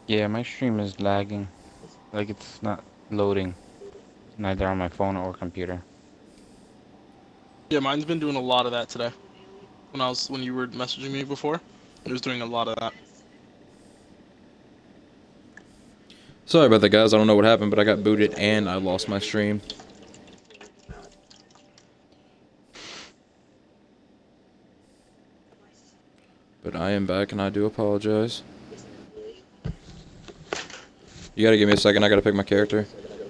Yeah, my stream is lagging. Like it's not loading, neither on my phone or computer. Yeah, mine's been doing a lot of that today. When you were messaging me before, it was doing a lot of that. Sorry about that, guys. I don't know what happened, but I got booted and I lost my stream. But I am back and I do apologize. You gotta give me a second, I gotta pick my character.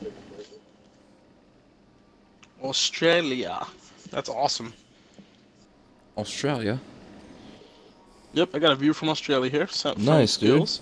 Australia. That's awesome. Australia? Yep, I got a view from Australia here. Nice, Skills.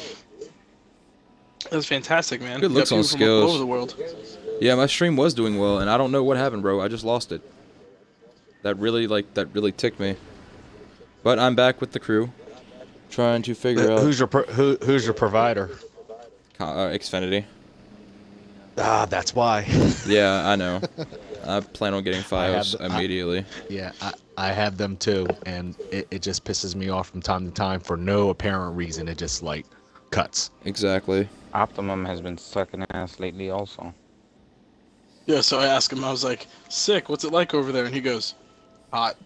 That's fantastic, man. Good looks on From all over Skills. the world. Yeah, my stream was doing well, and I don't know what happened, bro. I just lost it. That really ticked me. But I'm back with the crew, trying to figure out. Who's your provider? Xfinity. Ah, that's why. Yeah, I know. I plan on getting FiOS immediately. I have them too, and it just pisses me off from time to time for no apparent reason. It just like cuts. Exactly. Optimum has been sucking ass lately also. Yeah, so I asked him, I was like, sick, what's it like over there? And he goes, hot.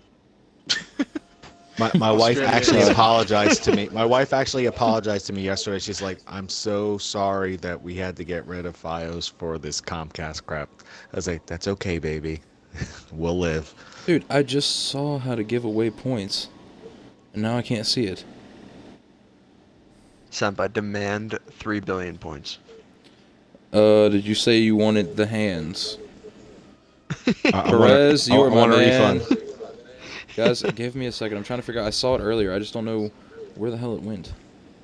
My wife actually apologized to me. My wife actually apologized to me yesterday. She's like, I'm so sorry that we had to get rid of FiOS for this Comcast crap. I was like, that's okay, baby. We'll live. Dude, I just saw how to give away points, and now I can't see it. Sent by demand 3 billion points. Did you say you wanted the hands? Perez, you are my man. Refund. Guys, give me a second. I'm trying to figure out. I saw it earlier. I just don't know where the hell it went.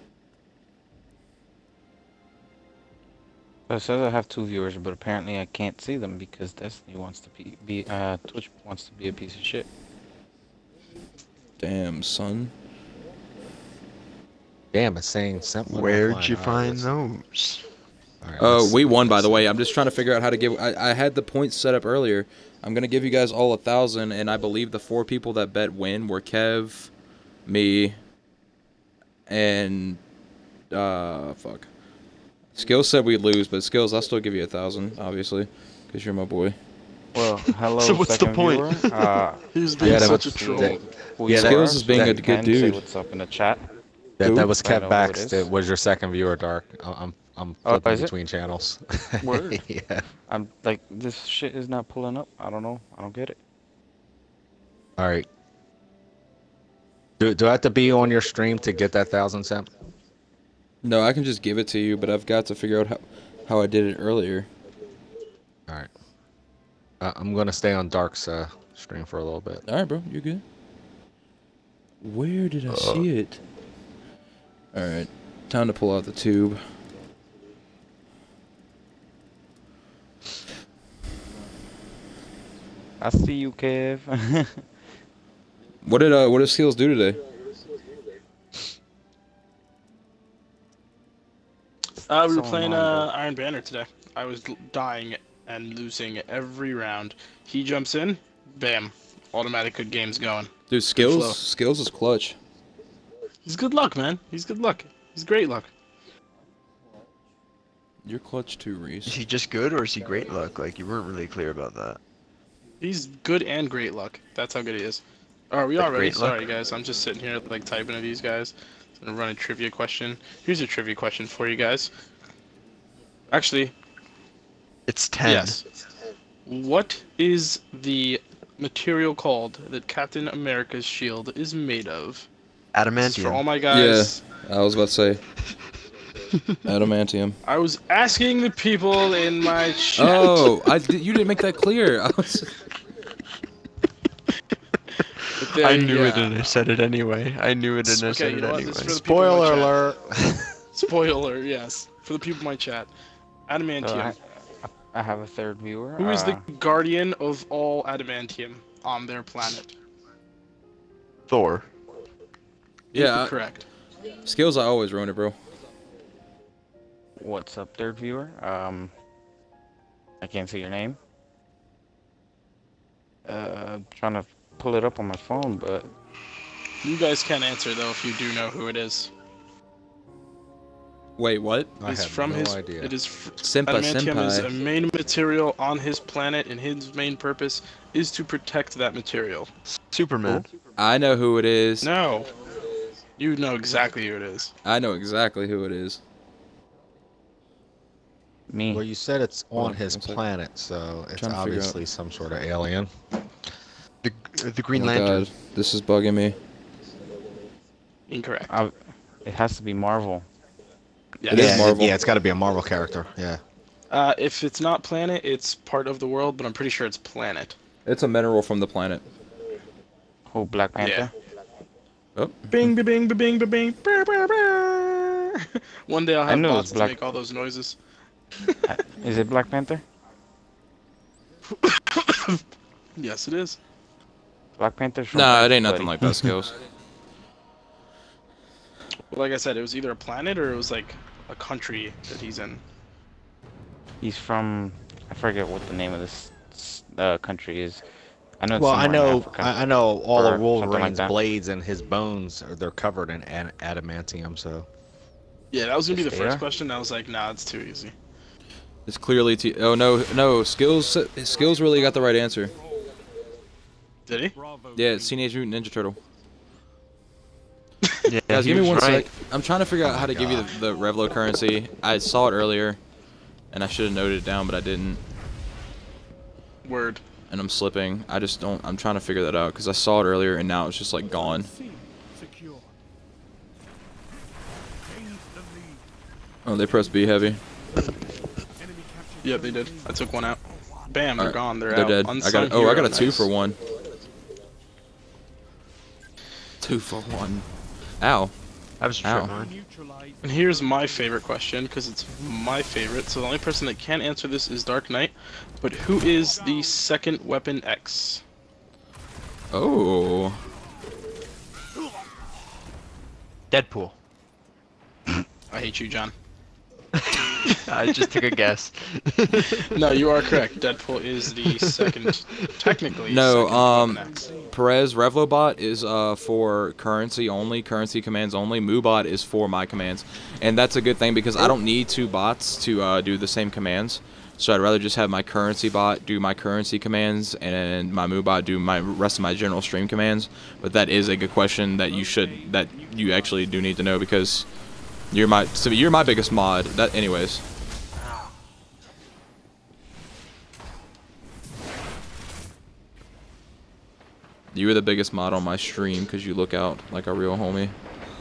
It says I have 2 viewers, but apparently I can't see them because Destiny wants to Twitch wants to be a piece of shit. Damn, son. Damn, it's saying something. Where'd you find those? Right, we won, by the way. I'm just trying to figure out how to give. I had the points set up earlier. I'm gonna give you guys all 1,000, and I believe the 4 people that bet win were Kev, me, and fuck. Skills said we'd lose, but Skills, I'll still give you 1,000, obviously, because you're my boy. Well, hello. So what's the point? He's being such a troll. Yeah, Skills is being a good dude. Say what's up in the chat? That was Kev Bax. That was your second viewer, Dark. I'm flipping between channels. Word. Yeah. I'm like, this shit is not pulling up. I don't know. I don't get it. All right. Do I have to be on your stream to get that 1,000 cent? No, I can just give it to you, but I've got to figure out how I did it earlier. All right. I'm gonna stay on Dark's stream for a little bit. All right, bro. You're good. Where did I see it? All right. Time to pull out the tube. I see you, Kev. What did Skills do today? We were playing Iron Banner today. I was dying and losing every round. He jumps in, bam, automatic good game's going. Dude, Skills is clutch. He's good luck, man. He's good luck. He's great luck. You're clutch too, Reese. Is he just good or is he great luck? Like, you weren't really clear about that. He's good and great luck. That's how good he is. Are we all ready? Sorry, guys. I'm just sitting here like typing to these guys. I'm gonna run a trivia question. Here's a trivia question for you guys. Actually, it's 10. Yes. What is the material called that Captain America's shield is made of? Adamantium. For all my guys. Yeah, I was about to say. Adamantium. I was asking the people in my chat. Oh, you didn't make that clear. I knew it and I said it anyway. I knew it and I said it anyway. Spoiler alert. Spoiler, yes. For the people in my chat. Adamantium. I have a third viewer. Who is the guardian of all adamantium on their planet? Thor. Yeah. Correct. Skills, I always ruin it, bro. What's up, third viewer? I can't see your name. Trying to pull it up on my phone, but you guys can answer though if you do know who it is. Wait, what? I It's have from no his. idea. It is. Senpai, Adamantium is a senpai. main material on his planet, and his main purpose is to protect that material. Superman. I know who it is. No, you know exactly who it is. I know exactly who it is. Me. Well, you said it's Hold on on, his 1 second. planet, so it's Trying to figure obviously some sort of alien. The Green Oh my Lantern. God, this is bugging me. Incorrect. It has to be Marvel. Yes. It is Marvel. Yeah, it's got to be a Marvel character. Yeah. If it's not planet, it's part of the world, but I'm pretty sure it's planet. It's a mineral from the planet. Oh, Black Panther. Oh, Bing, ba bing, ba bing, ba bing. Brr, brr, brr. One day I'll I have knew it was bots to Black- make all those noises. Is it Black Panther? Yes, it is. Black Panther's from nah, Earth, it ain't nothing buddy. like that, Skills. Like I said, it was either a planet or it was like a country that he's in. He's from. I forget what the name of this country is. I know. It's Well, I somewhere in know, Africa. I know all or of something like Wolverine's that. blades and his bones they're covered in adamantium. So Yeah, that was gonna be the Yes, first they are. question. I was like, nah, it's too easy. It's clearly oh no, Skills really got the right answer. Did he? Yeah, it's Teenage Mutant Ninja Turtle. Yeah, Guys, he give me was one right. sec. I'm trying to figure out how to give you the Revlo currency. I saw it earlier, and I should have noted it down, but I didn't. Word. And I'm slipping. I just don't. I'm trying to figure that out because I saw it earlier, and now it's just like gone. Oh, they pressed B heavy. Yeah, they did. I took one out. Bam, they're Alright, gone. They're They're out. dead. I Unsung got. Oh, I hero, got a 2 nice. for 1. 2 for 1. Ow. I was Ow. tripping mine. And here's my favorite question, because it's my favorite. So the only person that can answer this is Dark Knight. But who is the second Weapon X? Oh. Deadpool. I hate you, John. I just took a guess. No, you are correct. Deadpool is the second, technically. No, second Weapon X. Perez Revlobot is for currency only, currency commands only. Moobot is for my commands, and that's a good thing because I don't need 2 bots to do the same commands. So I'd rather just have my currency bot do my currency commands and my Moobot do my rest of my general stream commands. But that is a good question that you actually do need to know because you're my biggest mod. That anyways. You are the biggest mod on my stream because you look out like a real homie.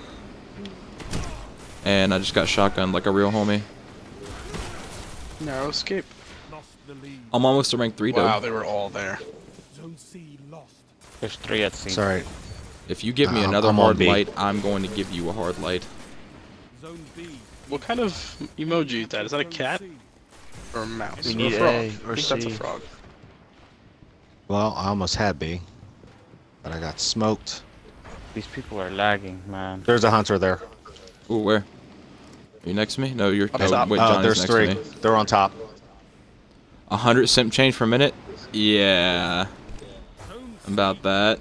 And I just got shotgunned like a real homie. Narrow escape. I'm almost to rank 3 though. Wow, they were all there. There's 3 at sea. sorry. If you give me another I'm on hard B. light, I'm going to give you a hard light. What kind of emoji is that? Is that a cat? Or a mouse? We or need a frog? A or I think that's a C. frog. Well, I almost had B, but I got smoked. These people are lagging, man. There's a hunter there. Ooh, where? Are you next to me? No, you're. Up Oh, top. wait, Johnny's There's next 3. to me. They're on top. 100 simp change per minute? Yeah. About that.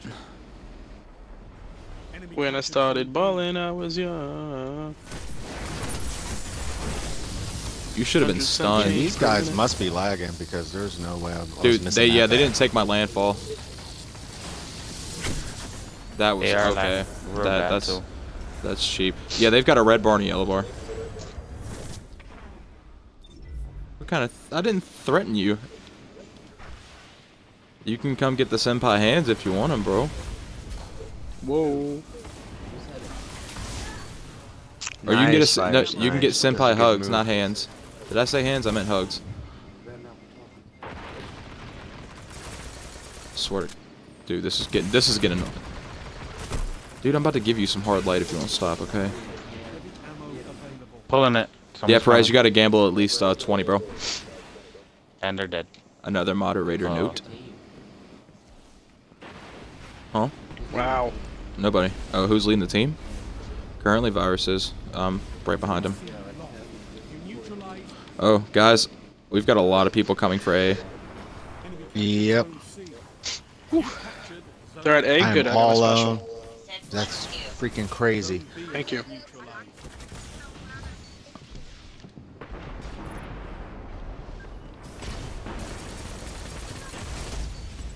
When I started balling, I was young. You should have been 100 stunned. simp These guys must be lagging because there's no way I was Dude, missing they that they bad. didn't take my landfall. That was They are okay. lagging real bad, That's too. that's cheap. Yeah, they've got a red bar and a yellow bar. What kind of? I didn't threaten you. You can come get the senpai hands if you want them, bro. Whoa. Or you can get Nice, no, Cyrus, you can get nice. That's a senpai good hugs, move. not hands. Did I say hands? I meant hugs. Swear to, dude, this is getting. Dude, I'm about to give you some hard light if you don't stop, okay? Pulling it. Yeah, Someone's Perez, you coming. got to gamble at least 20, bro. And they're dead. Another moderator Oh. note. Huh? Wow. Nobody. Oh, who's leading the team? Currently, Virus is. Right behind him. Oh, guys, we've got a lot of people coming for A. Yep. They're at A? Good, I I'm got my all special. alone. That's freaking crazy. Thank you.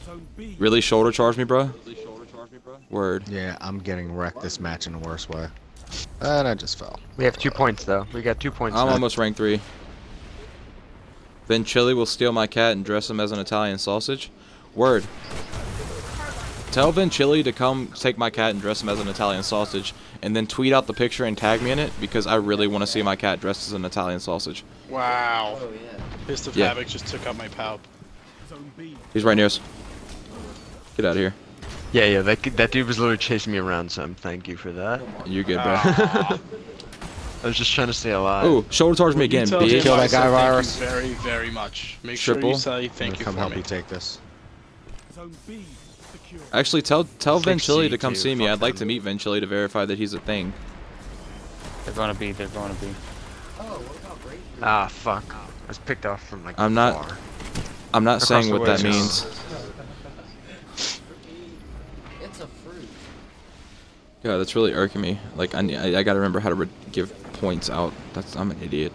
Really shoulder charge me, bro? Word. Yeah, I'm getting wrecked this match in the worst way. And I just fell. We have 2 points though. We got 2 points. I'm now. almost rank 3. Then Chili will steal my cat and dress him as an Italian sausage. Word. Tell Vin Chili to come take my cat and dress him as an Italian sausage, and then tweet out the picture and tag me in it, because I really want to see my cat dressed as an Italian sausage. Wow. Oh, yeah. Fist of Yeah. Havoc just took out my palp. He's right near us. Get out of here. Yeah, that dude was literally chasing me around, so thank you for that. You're good, bro. Ah. I was just trying to stay alive. Ooh, shoulder charge me again, Tell bitch. Kill that guy, Thank Virus. you very, very much. Make sure Triple. you say I'm thank gonna you come for help me. you take this. Actually, tell Vin Chili to come 62, see me. fuck I'd like them. to meet Vin Chili to verify that he's a thing. They're gonna be. Oh, what about Brady? Ah, fuck. I was picked off from like I'm not- far. I'm not Across saying the what that way. means. It's a fruit. God, that's really irking me. Like, I gotta remember how to give points out. I'm an idiot.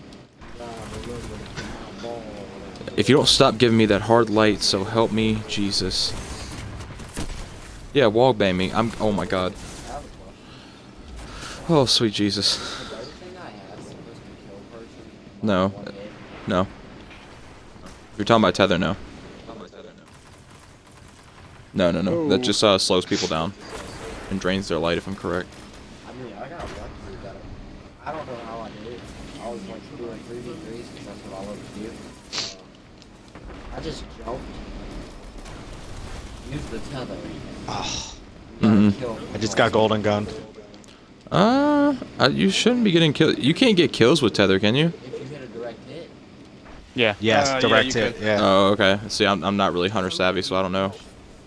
If you don't stop giving me that hard light, so help me, Jesus. Yeah, wall bang me. Oh my God. Oh, sweet Jesus. Everything I have supposed to kill a person. No. No. If you're talking about tether, no. No. That just slows people down and drains their light, if I'm correct. I mean, I got lucky that I don't know how I did it. I always like doing 3v3s because that's what I love to do. I just jumped, used the tether, Mhm. killed. I just got golden gun. You shouldn't be getting killed. You can't get kills with tether, can you? If you hit a direct hit, Yeah. Yes, yeah, direct you hit. can. Yeah. Oh, okay. See, I'm not really hunter savvy, so I don't know.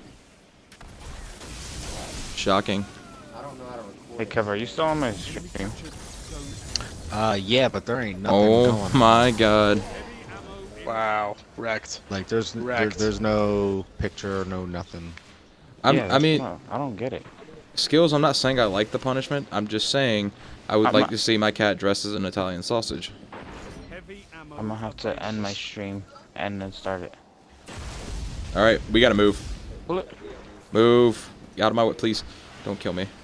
Shocking. I don't know how to record. Hey, Cover, are you still on my stream? Yeah, but there ain't nothing Oh going. my God. Wow. Wrecked. Like there's Wrecked. there's no picture, no nothing. I that's mean, not- I don't get it. skills. I'm not saying I like the punishment. I'm just saying I would I'm like not- to see my cat dressed as an Italian sausage. I'm gonna have to end my stream and then start it. All right, we gotta move. Bullet. Move. Out of my way, please. Don't kill me.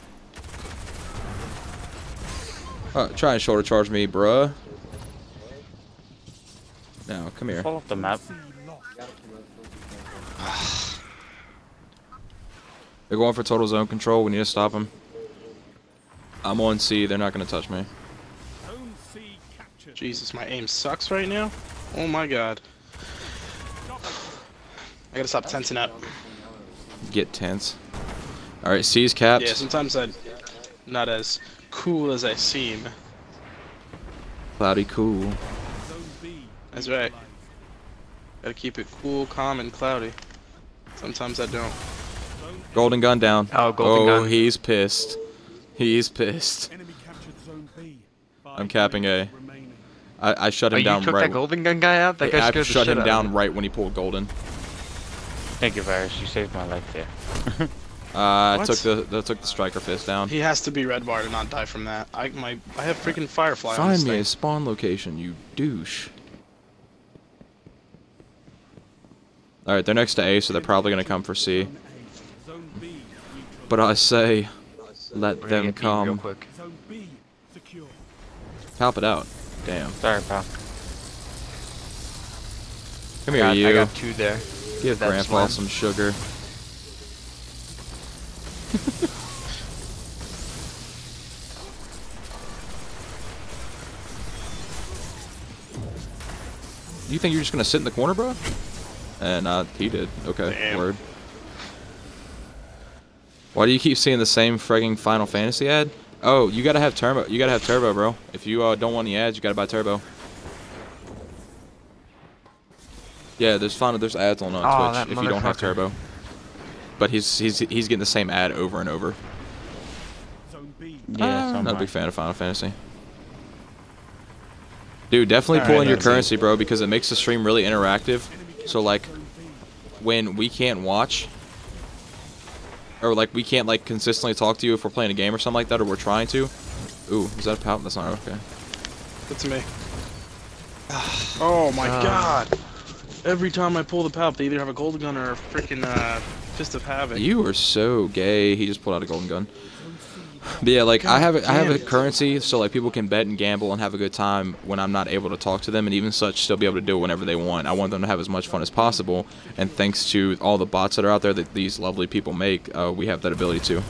Try and shoulder charge me, bruh. Now, come here. Fall off the map. They're going for total zone control. We need to stop them. I'm on C. They're not gonna touch me. Jesus, my aim sucks right now. Oh my God. I gotta stop tensing up. Get tense. All right, C's capped. Yeah, sometimes I'm not as cool as I seem. Cloudy cool. That's right. Gotta keep it cool, calm, and cloudy. Sometimes I don't. Golden gun down. Oh, golden gun. Oh, he's pissed. He's pissed. I'm capping A. I shut Oh, him you down took right. that golden gun guy out? That guy I scared the shut shit him out down of me. right when he pulled golden. Thank you, Virus. You saved my life there. I What? took the striker fist down. He has to be red bar to not die from that. I have freaking Firefly on Find this me thing. a spawn location, you douche. All right, they're next to A, so they're probably gonna come for C. But I say, let We're gonna them get beat real come. quick. Help it out. Damn. Sorry, pal. Come here, I you. got 2 there. Give That's Grandpa one. some sugar. You think you're just gonna sit in the corner, bro? And he did. Okay, Damn. word. Why do you keep seeing the same frigging Final Fantasy ad? Oh, you gotta have turbo. You gotta have turbo, bro. If you don't want any ads, you gotta buy turbo. Yeah, there's ads on Oh, that Twitch if you don't have motherfucker. turbo. But he's getting the same ad over and over. Yeah, so I'm am not a I. big fan of Final Fantasy. Dude, definitely Alright, pull in your that's it. currency, bro, because it makes the stream really interactive. So like, when we can't watch, or like we can't like consistently talk to you if we're playing a game or something like that, or we're trying to. Ooh, is that a pout? That's not okay. Good to me. Oh my God. Every time I pull the palp, they either have a golden gun or a freaking Fist of Havoc. You are so gay. He just pulled out a golden gun. But yeah, like I have a currency, so like people can bet and gamble and have a good time when I'm not able to talk to them, and even such still be able to do it whenever they want. I want them to have as much fun as possible, and thanks to all the bots that are out there that these lovely people make, we have that ability to.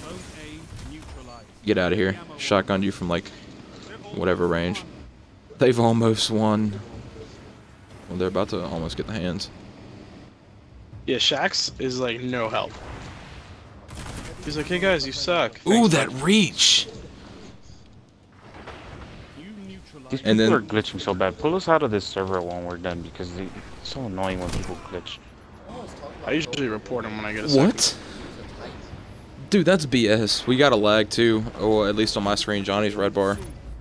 Get out of here. Shotgun you from like whatever range. They've almost won. Well, they're about to almost get the hands. Yeah, Shax is like no help. He's like, hey guys, you suck. Ooh, that reach! These And people then- are glitching so bad. Pull us out of this server when we're done because it's so annoying when people glitch. I usually report him when I get a second. What? Dude, that's BS. We got a lag too. Oh, at least on my screen, Johnny's red bar.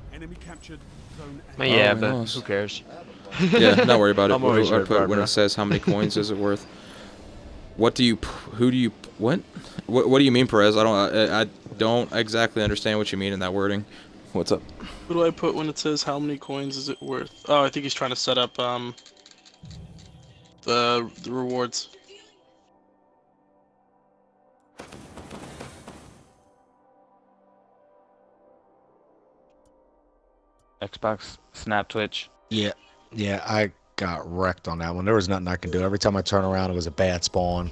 Yeah, Oh, but nice. who cares? Yeah, not worry about it. I'm always I red put bar, when bro. it says how many coins is it worth. What do you? Who do you? What? What do you mean, Perez? I don't exactly understand what you mean in that wording. What's up? What do I put when it says how many coins is it worth? Oh, I think he's trying to set up the rewards. Xbox, Snap, Twitch. Yeah, I got wrecked on that one. There was nothing I could do. Every time I turn around, it was a bad spawn.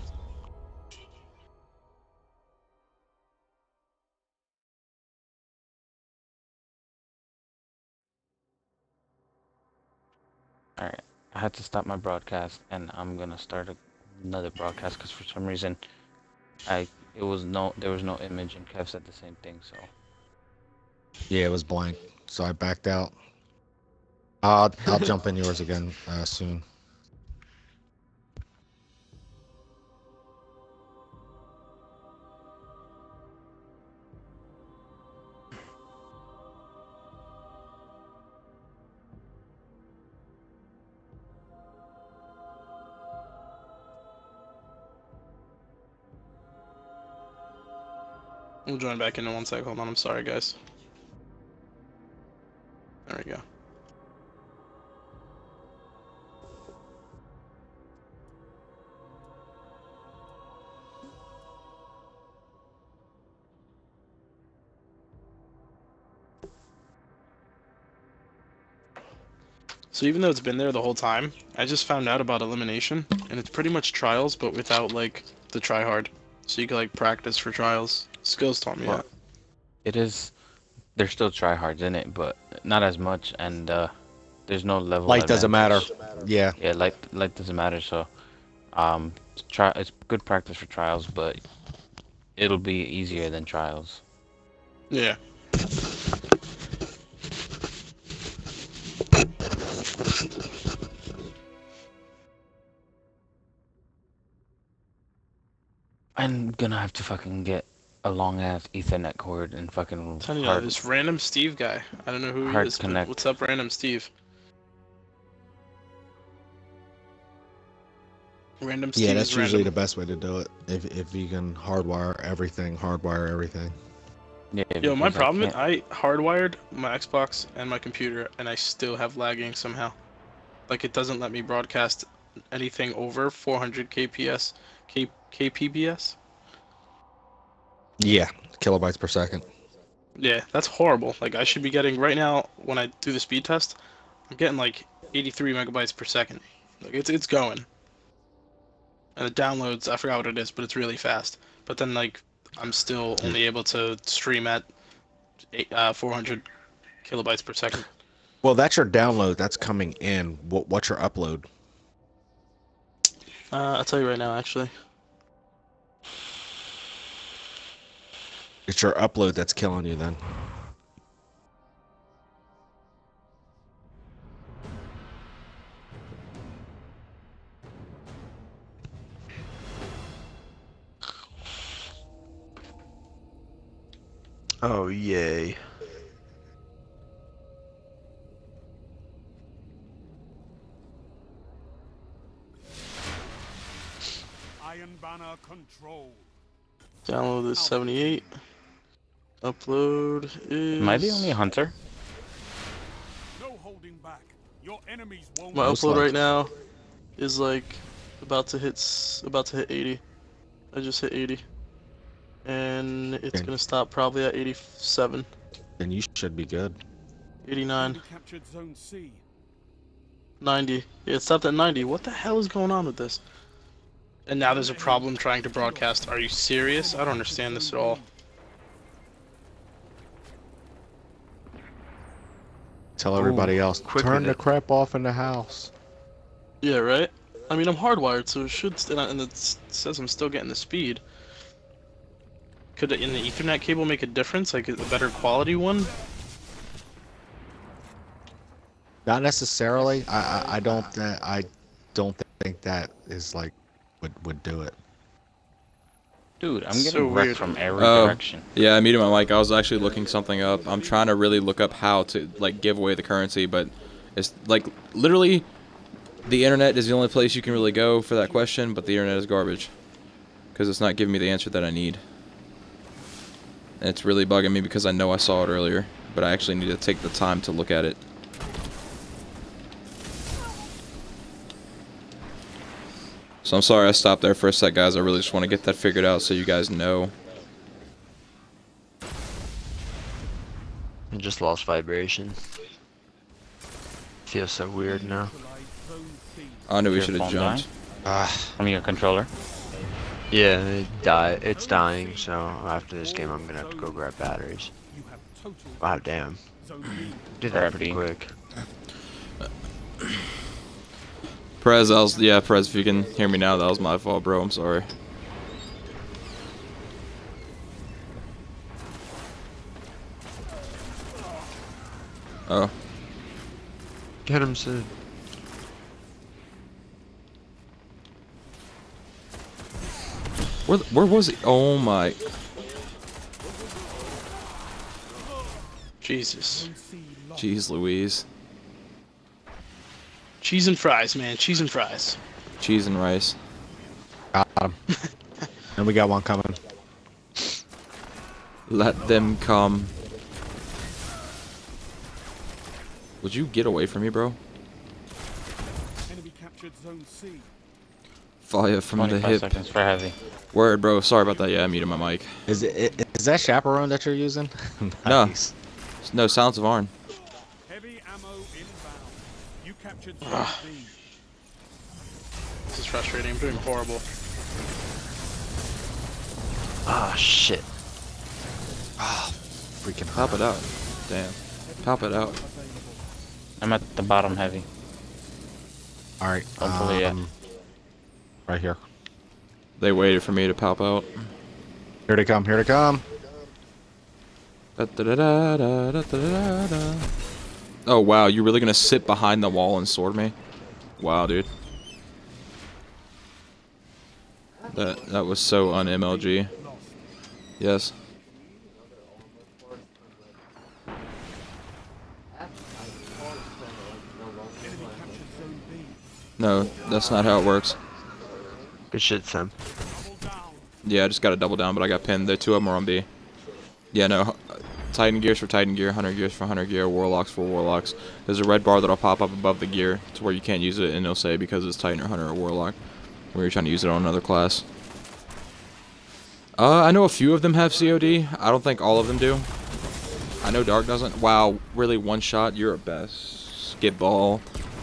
Alright, I had to stop my broadcast, and I'm gonna start another broadcast because for some reason, there was no image, and Kev said the same thing. So Yeah, it was blank, so I backed out. I'll jump in yours again soon. We'll join back in one sec. Hold on, I'm sorry, guys. There we go. So even though it's been there the whole time, I just found out about elimination, and it's pretty much trials, but without like the try hard. So you can like practice for trials. Skills taught me Well, that. it is. There's still tryhards in it, but not as much, and there's no level. Light doesn't matter. advantage. Yeah. Yeah, light doesn't matter. So, it's good practice for trials, but it'll be easier than trials. Yeah. I'm gonna have to fucking get a long ass Ethernet cord and fucking I'm telling you, hard. this random Steve guy. I don't know who he Hard is, but connect. what's up, random Steve? Random Steve Yeah, that's is usually the random. best way to do it. If you can hardwire everything. Yeah, Yo, my because problem is can't- I hardwired my Xbox and my computer, and I still have lagging somehow. Like it doesn't let me broadcast anything over 400 kpbs. Yeah, kilobytes per second. Yeah, that's horrible. Like I should be getting right now when I do the speed test, I'm getting like 83 megabytes per second. Like it's going. And the downloads, I forgot what it is, but it's really fast. But then like I'm still only able to stream at 400 kilobytes per second. Well, that's your download. That's coming in. What's your upload? I'll tell you right now, actually. It's your upload that's killing you then. Oh, yay. Iron Banner control. Download is 78. Upload is. Am I the only hunter? No holding back. Your enemies won't. My Most upload likely. right now is like about to hit 80. I just hit 80, and it's gonna stop probably at 87. Then you should be good. 89. Enemy captured Zone C. 90. Yeah, it stopped at 90. What the hell is going on with this? And now there's a problem trying to broadcast. Are you serious? I don't understand this at all. Tell everybody else, quick turn with the it. crap off in the house. Yeah, right? I mean, I'm hardwired, so it should, and it says I'm still getting the speed. Could in the Ethernet cable make a difference, like a better quality one? Not necessarily. I don't think that is like would do it. Dude, I'm So getting weird. wrecked from every Oh. direction. Yeah, I muted my mic. I was actually looking something up. I'm trying to really look up how to like give away the currency, but it's like literally the internet is the only place you can really go for that question, but the internet is garbage because it's not giving me the answer that I need. And it's really bugging me because I know I saw it earlier, but I actually need to take the time to look at it. So I'm sorry I stopped there for a sec, guys. I really just want to get that figured out so you guys know. I just lost vibration. Feels so weird now. I knew we Your should have phone jumped. From your controller. Yeah, it's dying, so after this game I'm gonna have to go grab batteries. You have total Wow, damn. Zone B. Did that pretty Gravity. quick. Perez, yeah, Perez, if you can hear me now, that was my fault, bro. I'm sorry. Oh. Get him, Sid. Where was he? Oh my. Jesus. Zone C lost. Jeez Louise. Cheese and fries, man. Cheese and fries. Cheese and rice. Got him. And we got one coming. Let them come. Would you get away from me, bro? Enemy captured Zone C. Fire from the 25 hip. seconds for heavy. Word, bro. Sorry about that. Yeah, I muted my mic. Is that chaperone that you're using? No. Nice. No, Sounds of Arn. Heavy ammo inbound. You captured Zone Ah. B. This is frustrating. I'm doing horrible. Ah, shit. Freaking Pop it out. Damn. Pop it out. I'm at the bottom heavy. All right. Hopefully, yeah. Right here. They waited for me to pop out. Here they come. Here they come. Da-da-da-da-da-da-da-da. Oh wow, you really gonna sit behind the wall and sword me? Wow, dude. That was so un-MLG. Yes. Enemy captured Zone B. No, that's not how it works. Good shit, Sam. Double down. Yeah, I just got to double down, but I got pinned. The two of them are on B. Yeah, no. Titan gears for Titan gear, Hunter gears for Hunter gear, Warlocks for Warlocks. There's a red bar that'll pop up above the gear to where you can't use it, and it'll say because it's Titan or Hunter or Warlock, where you're trying to use it on another class. I know a few of them have COD. I don't think all of them do. I know Dark doesn't. Wow, really one shot? You're a best. Skip ball.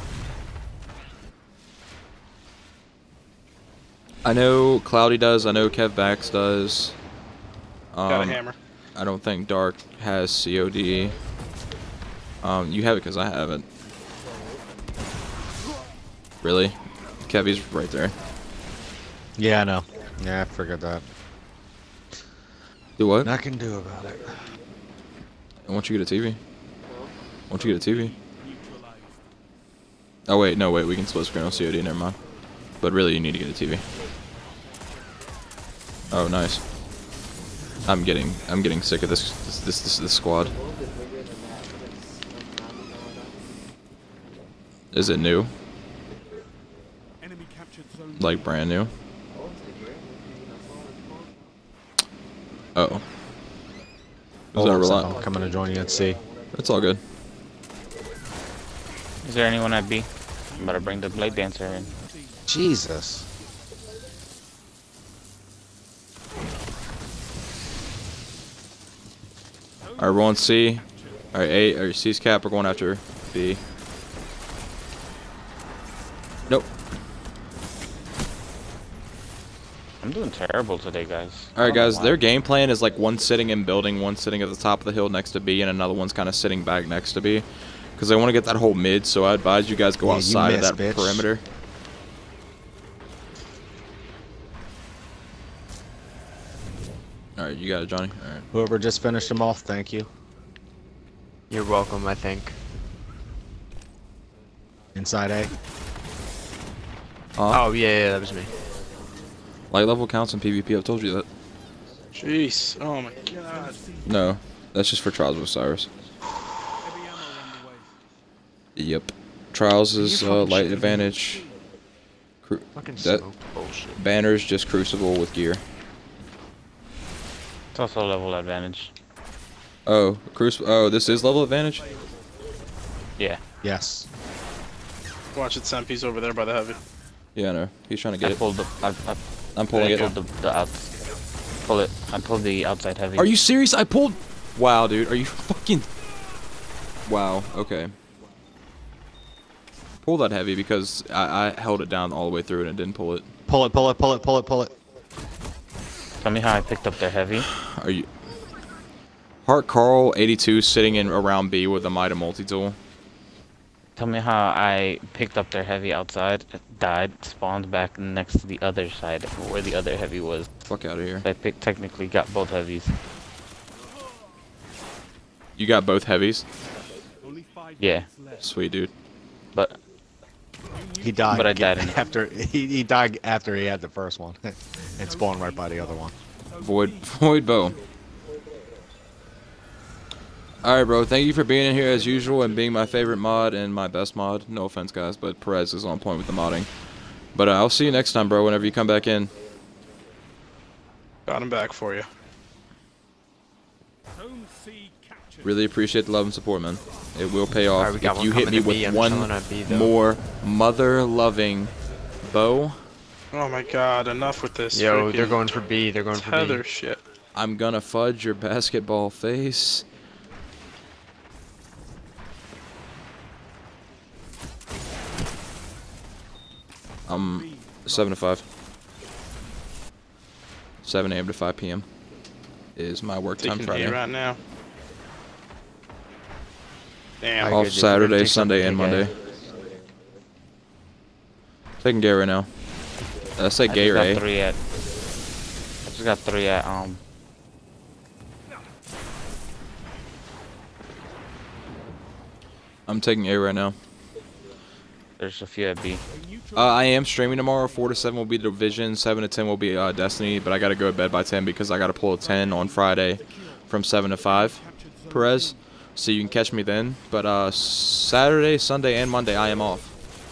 I know Cloudy does. I know Kev Bax does. Got a hammer. I don't think Dark has COD. You have it because I have it. Really? Kevy's right there. Yeah, I know. Yeah, I figured that. Do what? Nothing I can do about it. I want you to get a TV. I want you to get a TV. Neutralized. Oh wait, no wait, we can split screen on COD, never mind. But really you need to get a TV. Oh nice. I'm getting sick of this squad. Is it new? Enemy captured Zone Like brand new? Oh. Is that I'm rely? coming to join you at C. It's all good. Is there anyone at B? I'm about to bring the Blade Dancer in. C. Jesus. Alright, we're on C. Alright, A, or C's cap, we're going after B. Nope. I'm doing terrible today, guys. Alright, guys, their game plan is like one sitting in building, one sitting at the top of the hill next to B, and another one's kind of sitting back next to B. Because they want to get that whole mid, so I advise you guys go outside of that perimeter. Alright, you got it, Johnny. Alright. Whoever just finished him off, thank you. You're welcome, I think. Inside A. Oh, yeah, that was me. Light level counts in PvP, I've told you that. Jeez. Oh my god. No, that's just for Trials with Cyrus. Heavy ammo on the way. Yep. Trials is fucking light shitting me? advantage. Fucking That smoke bullshit. banner's just Crucible with gear. It's also level advantage. Oh, Crucible. Oh, this is level advantage? Yeah. Yes. Watch it, Sempi's over there by the heavy. Yeah, I know. He's trying to get I it. pulled the. I'm pulling I it. pulled the out. Pull it. I pulled the outside heavy. Are you serious? I pulled. Wow, dude. Are you fucking. Wow, okay. Pull that heavy because I held it down all the way through and it didn't pull it. Pull it, pull it, pull it, pull it, pull it. Tell me how I picked up their heavy. Are you. Hart Carl 82 sitting in around B with a Mida multi-tool. Tell me how I picked up their heavy outside, died, spawned back next to the other side where the other heavy was. Fuck out of here. I technically got both heavies. You got both heavies? Only 5 Yeah. minutes left. Sweet, dude. But He died. But I died in- after he died after he had the first one, and spawned right by the other one. Void Bow. Alright, bro. Thank you for being in here as usual and being my favorite mod and my best mod. No offense, guys, but Perez is on point with the modding. But I'll see you next time, bro, whenever you come back in. Got him back for you. Zone C captured. Really appreciate the love and support, man. It will pay off. Alright, we got If one you hit coming me to B. with I'm one chilling at B, though. more mother-loving bow, Oh my god, enough with this. Yo, they're freaking going for B. They're going for tether B. shit. I'm gonna fudge your basketball face. I'm 7 to 5. 7 a.m. to 5 p.m. is my work time Taking Friday. A right now. Damn. Alright, Off good, dude. Saturday, We're gonna take Sunday, and something Monday. Taking gay right now. Let's say I gay just got Ray. 3 at. I just got 3 at I'm taking A right now. There's a few at B. I am streaming tomorrow. 4 to 7 will be Division. 7 to 10 will be Destiny. But I gotta go to bed by 10 because I gotta pull a 10 on Friday, from 7 to 5. Perez, so you can catch me then. But Saturday, Sunday, and Monday I am off.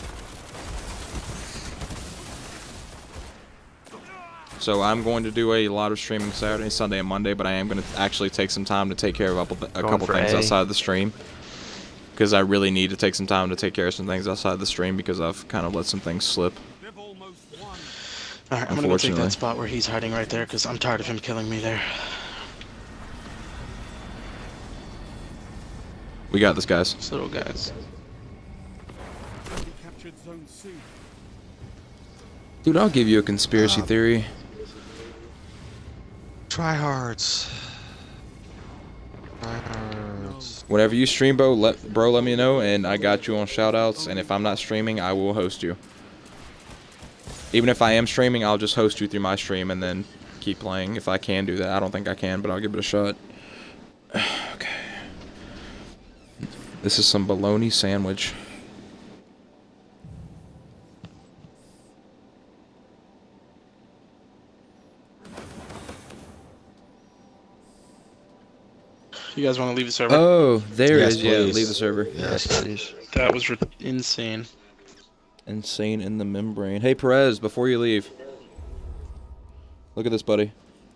So I'm going to do a lot of streaming Saturday, Sunday, and Monday. But I am going to actually take some time to take care of a couple for things A. outside of the stream. Because I really need to take some time to take care of some things outside the stream because I've kind of let some things slip. They've almost won. Alright, I'm gonna go take Unfortunately. that spot where he's hiding right there because I'm tired of him killing me there. We got this, guys. These little guys. Already captured zone C. Dude, I'll give you a conspiracy theory. Tryhards. Tryhards. Whenever you stream, bro, let me know, and I got you on shoutouts. And if I'm not streaming, I will host you. Even if I am streaming, I'll just host you through my stream and then keep playing. If I can do that, I don't think I can, but I'll give it a shot. Okay. This is some bologna sandwich. You guys want to leave the server? Oh, there Yes, it is. Yeah, please. leave the server. Yes. Please. That was insane. Insane in the membrane. Hey, Perez, before you leave. Look at this, buddy.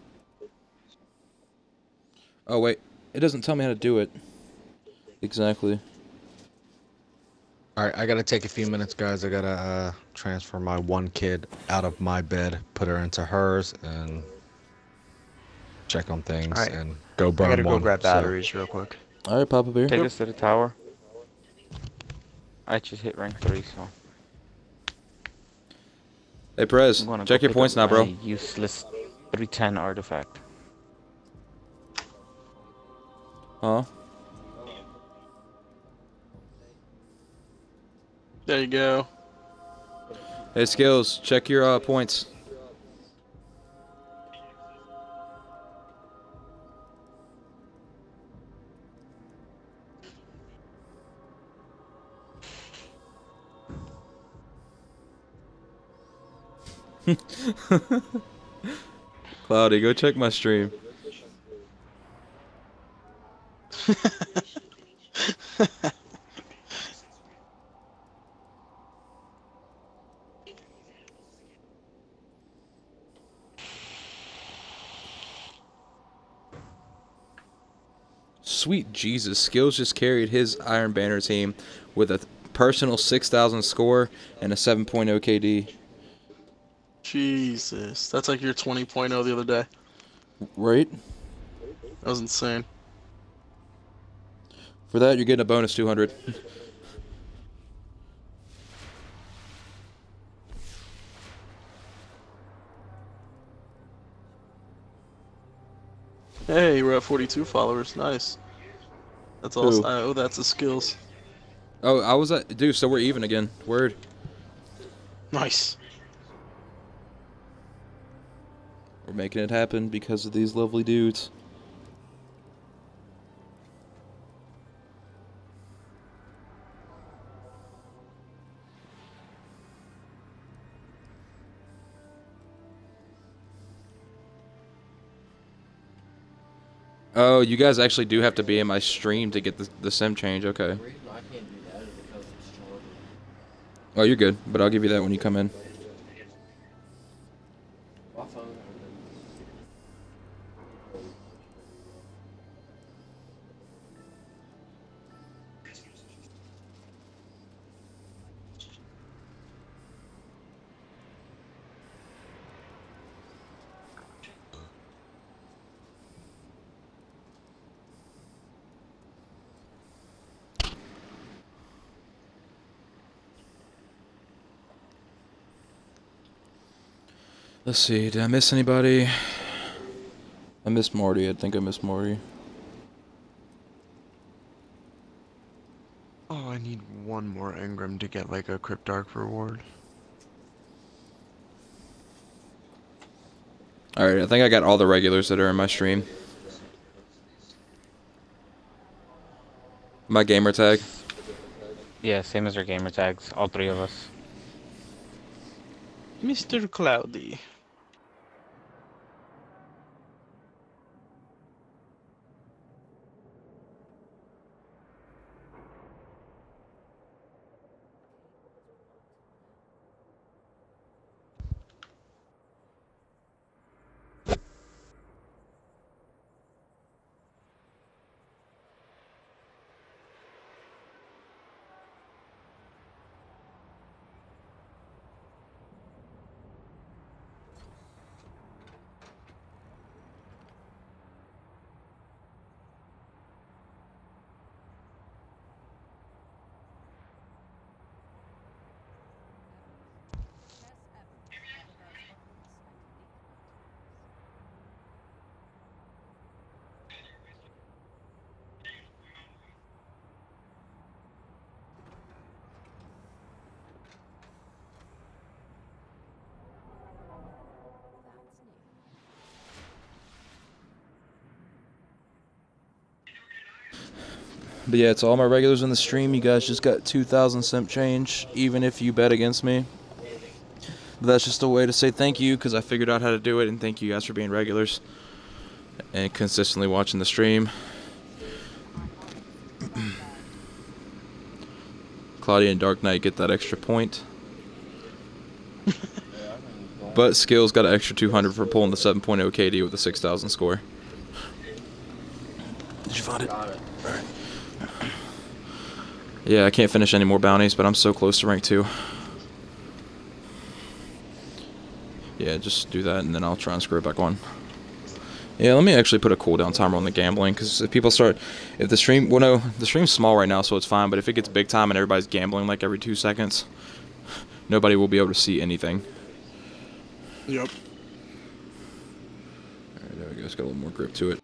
Oh, wait. It doesn't tell me how to do it. Exactly. All right, I gotta take a few minutes, guys. I gotta transfer my one kid out of my bed, put her into hers, and check on things, Alright, and go I burn gotta go one. grab So, batteries real quick. All right, Papa Bear. Take us to the tower. I just hit rank 3, so Hey, Perez, I'm gonna check go your pick points up now, bro. my useless 310 artifact. Huh? There you go. Hey, Skills, check your points. Cloudy, go check my stream. Sweet Jesus, Skills just carried his Iron Banner team with a personal 6,000 score and a 7.0 KD. Jesus, that's like your 20.0 the other day. Right? That was insane. For that, you're getting a bonus 200. Hey, we're at 42 followers. Nice. That's Who? awesome. Oh, that's the skills. Oh, I was at... Dude, so we're even again. Word. Nice. We're making it happen because of these lovely dudes. Oh, you guys actually do have to be in my stream to get the sim change. Okay. The reason I can't do that is because it's charging. Oh, you're good, but I'll give you that when you come in. My phone. Let's see, did I miss anybody? I missed Morty. I think I missed Morty. Oh, I need one more engram to get like a Cryptarch reward. Alright, I think I got all the regulars that are in my stream. My gamer tag. Yeah, same as our gamer tags, all 3 of us. Mr. Cloudy. But yeah, it's all my regulars in the stream. You guys just got 2,000 simp change, even if you bet against me. But that's just a way to say thank you, because I figured out how to do it, and thank you guys for being regulars and consistently watching the stream. Claudia and Dark Knight get that extra point. But Skills got an extra 200 for pulling the 7.0 KD with a 6,000 score. Did you find it? Got it. Yeah, I can't finish any more bounties, but I'm so close to rank 2. Yeah, just do that, and then I'll try and screw it back on. Yeah, let me actually put a cooldown timer on the gambling, because if people start... If the stream... Well, no, the stream's small right now, so it's fine, but if it gets big time and everybody's gambling like every 2 seconds, nobody will be able to see anything. Yep. Alright, there we go. It's got a little more grip to it.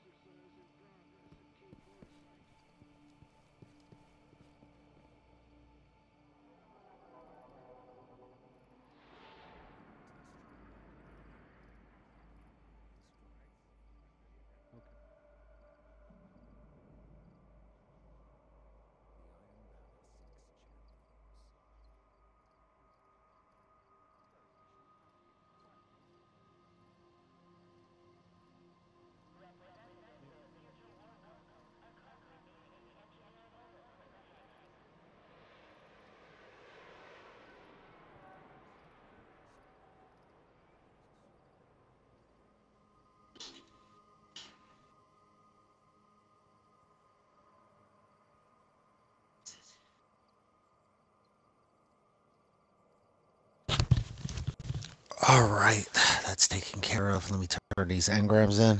All right, that's taken care of. Let me turn these engrams in.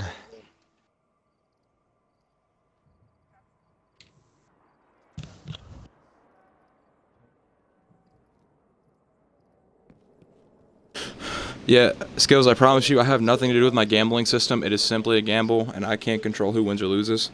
Yeah, Skills, I promise you, I have nothing to do with my gambling system. It is simply a gamble, and I can't control who wins or loses.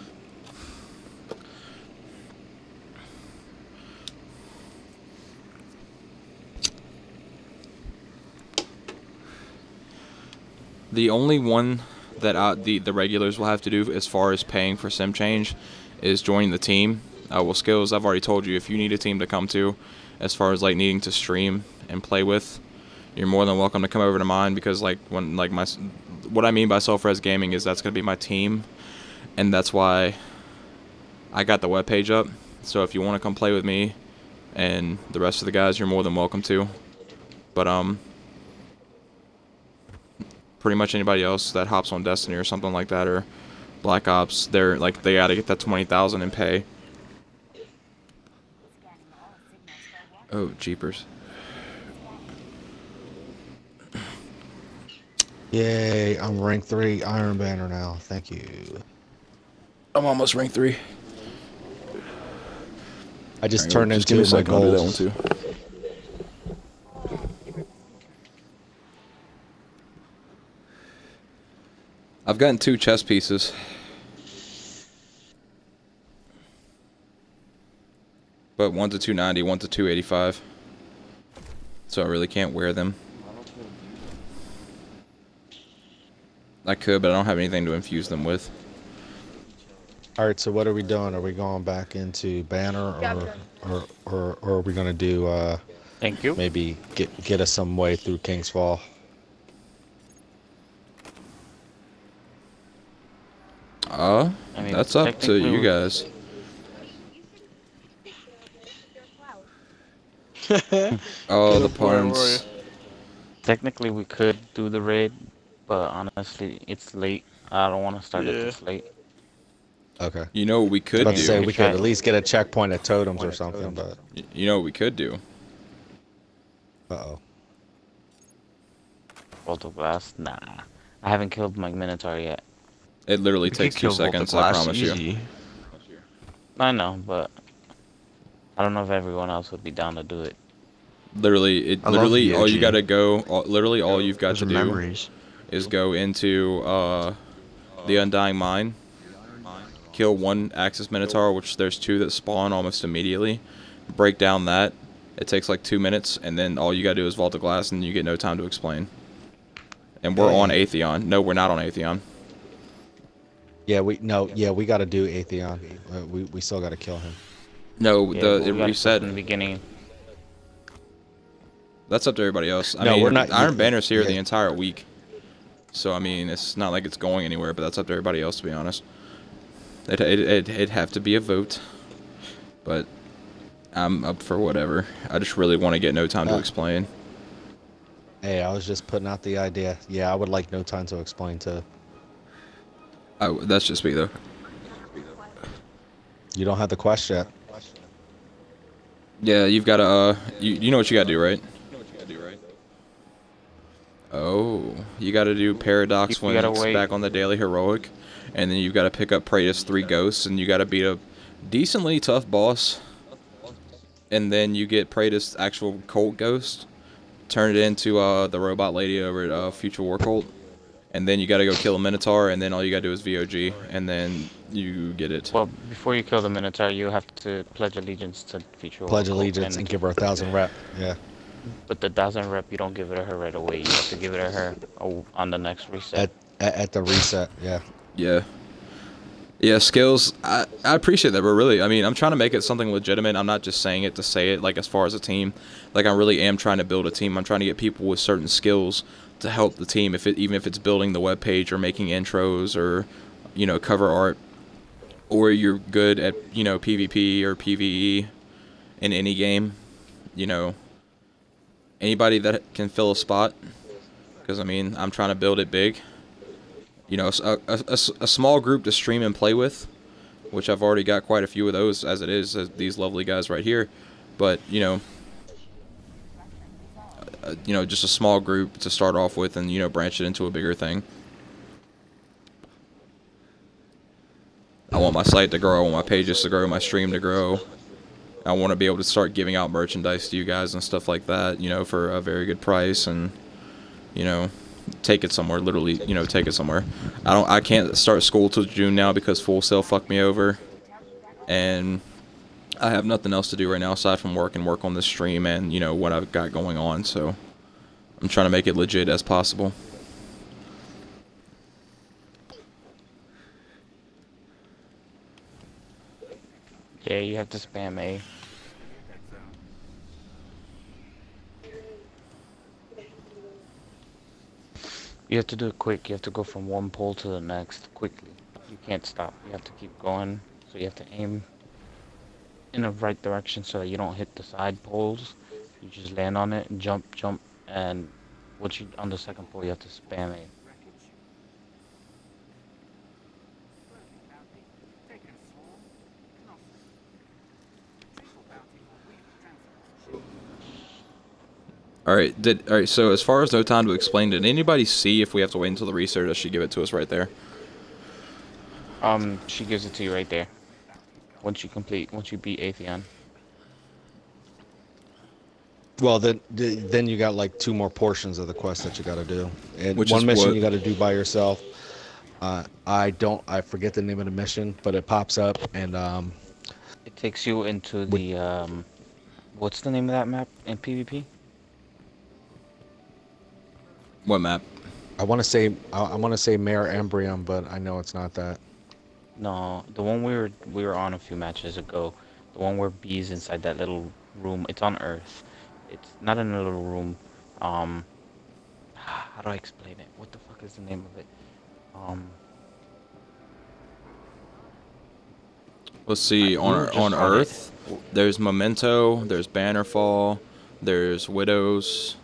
The only one that the regulars will have to do as far as paying for sim change is joining the team. Well, Skills, I've already told you, if you need a team to come to, as far as like needing to stream and play with, you're more than welcome to come over to mine, because like what I mean by self-res gaming is that's gonna be my team, and that's why I got the webpage up. So if you want to come play with me and the rest of the guys, you're more than welcome to. But pretty much anybody else that hops on Destiny or something like that, or Black Ops, they gotta get that 20,000 and pay. Oh, jeepers. Yay, I'm rank 3 Iron Banner now. Thank you. I'm almost rank 3. I just turned into my goals. That one too. I've gotten 2 chess pieces. But one's a 290, one's a 285. So I really can't wear them. I could, but I don't have anything to infuse them with. All right, so what are we doing? Are we going back into Banner, or are we gonna do Thank you. maybe get us some way through King's Fall? I mean, That's up to you guys. Oh, the puns. Technically, we could do the raid, but honestly, it's late. I don't want to start it this late. Okay. You know what we could Let's do? say we could at least get a checkpoint at Totems or something, but... You know what we could do? Uh-oh. Vault of Glass? Nah. I haven't killed my Minotaur yet. It literally takes 2 seconds, I promise you. I know, but I don't know if everyone else would be down to do it. Literally, all you gotta go, literally all you've got to do is go into the Undying Mine, kill 1 Axis Minotaur, which there's 2 that spawn almost immediately, break down that, it takes like 2 minutes, and then all you gotta do is Vault of Glass, and you get no time to explain. And we're on Atheon. No, we're not on Atheon. Yeah, we gotta do Atheon. We still gotta kill him. No, Yeah, it reset in the beginning. That's up to everybody else. I No, mean, we're not- Iron Banner's here yeah. the entire week. So, I mean, it's not like it's going anywhere, but that's up to everybody else, to be honest. It'd have to be a vote. But I'm up for whatever. I just really want to get no time to explain. Hey, I was just putting out the idea. Yeah, I would like no time to explain too. That's just me, though. You don't have the quest yet. Yeah, you've got to, you know what you got to do, right? Oh, you got to do Paradox You when gotta it's wait. back on the Daily Heroic, and then you've got to pick up Praetus 3 Ghosts, and you got to beat a decently tough boss, and then you get Praetus actual Cult Ghost, turn it into the robot lady over at Future War Cult, and then you got to go kill a Minotaur, and then all you got to do is VOG, and then you get it. Well, before you kill the Minotaur, you have to pledge allegiance to Future Pledge Oracle, allegiance and give her 1,000 rep. Yeah. But the 1,000 rep, you don't give it to her right away. You have to give it to her on the next reset. At the reset. Yeah. Yeah. Yeah, skills, I appreciate that, but really, I mean, I'm trying to make it something legitimate. I'm not just saying it to say it, like, as far as a team. Like, I really am trying to build a team. I'm trying to get people with certain skills to help the team, even if it's building the web page or making intros or, you know, cover art. Or you're good at, you know, PvP or PvE in any game, you know. Anybody that can fill a spot, because, I mean, I'm trying to build it big. You know, a small group to stream and play with, which I've already got quite a few of those as it is, as these lovely guys right here. But, you know, just a small group to start off with and, you know, branch it into a bigger thing. I want my site to grow, I want my pages to grow, my stream to grow. I want to be able to start giving out merchandise to you guys and stuff like that, you know, for a very good price and, you know, take it somewhere, literally, you know, take it somewhere. I can't start school till June now because Full Sail fucked me over. And I have nothing else to do right now aside from work on this stream and, you know, what I've got going on, so I'm trying to make it legit as possible. Yeah, you have to spam A. You have to do it quick. You have to go from one pole to the next quickly. You can't stop. You have to keep going. So you have to aim in the right direction so that you don't hit the side poles. You just land on it and jump, and once you on the second pole, you have to spam A. Alright, so as far as no time to explain, did anybody see if we have to wait until the research, or does she give it to us right there? She gives it to you right there. Once you beat Atheon. Well, then you got like 2 more portions of the quest that you got to do. And Which one is mission what? you got to do by yourself. I forget the name of the mission, but it pops up and It takes you into the what's the name of that map in PvP? What map? I want to say Mare Embrium, but I know it's not that. No, the one we were on a few matches ago. The one where B's inside that little room. It's on Earth. It's not in a little room. How do I explain it? What the fuck is the name of it? Let's see, on Earth, there's Memento, there's Bannerfall, there's Widows,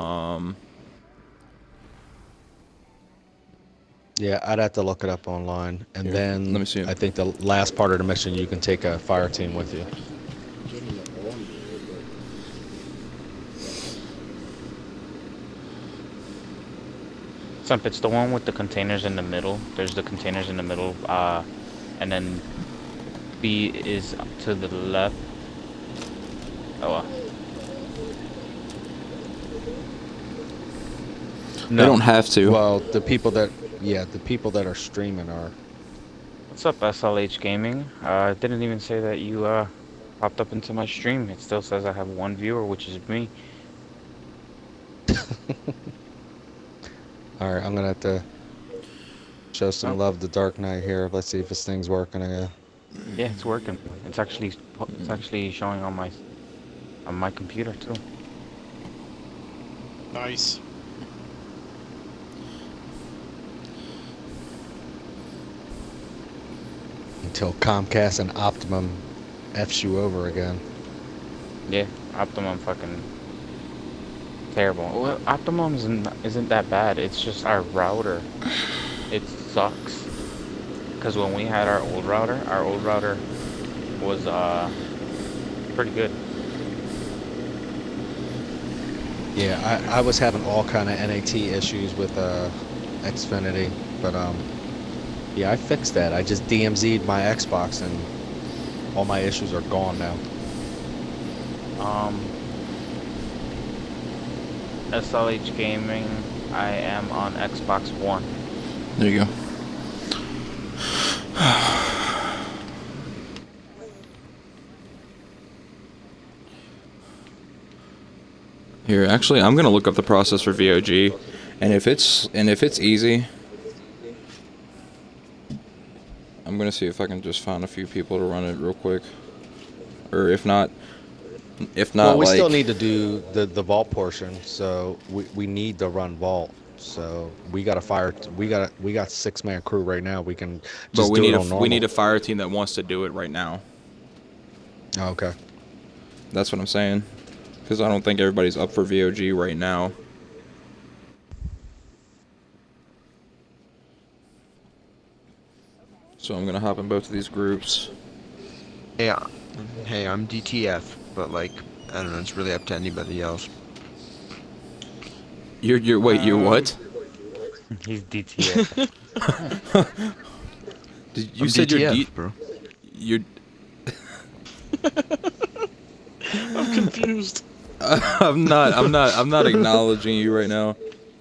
Yeah, I'd have to look it up online. And Here, then let me see it. I think the last part of the mission, you can take a fire team with you. Sump, it's the one with the containers in the middle. There's the containers in the middle, and then B is to the left. Oh. They don't have to. Well, the people that are streaming are. What's up, SLH Gaming? It didn't even say that you popped up into my stream. It still says I have 1 viewer, which is me. All right, I'm gonna have to show some love to Dark Knight here. Let's see if this thing's working again. Yeah, it's working. It's actually showing on my computer too. Nice. Until Comcast and Optimum F's you over again. Yeah, Optimum fucking terrible. Well, Optimum isn't that bad. It's just our router. It sucks. Because when we had our old router was pretty good. Yeah, I was having all kind of NAT issues with Xfinity, but yeah, I fixed that. I just DMZ'd my Xbox and all my issues are gone now. SLH Gaming, I am on Xbox One. There you go. Here, actually, I'm gonna look up the process for VOG, and if it's easy, I'm gonna see if I can just find a few people to run it real quick, or if not, well, we like, still need to do the vault portion, so we need to run vault. So we got to fire. We got 6-man crew right now. We can just but do it on normal. we need a fire team that wants to do it right now. Oh, okay. That's what I'm saying, because I don't think everybody's up for VOG right now. So I'm gonna hop in both of these groups. Hey, I'm DTF, but like, I don't know, it's really up to anybody else. You're wait, you're what? He's DTF. You said DTF, you're bro. You're. I'm confused. I'm not acknowledging you right now.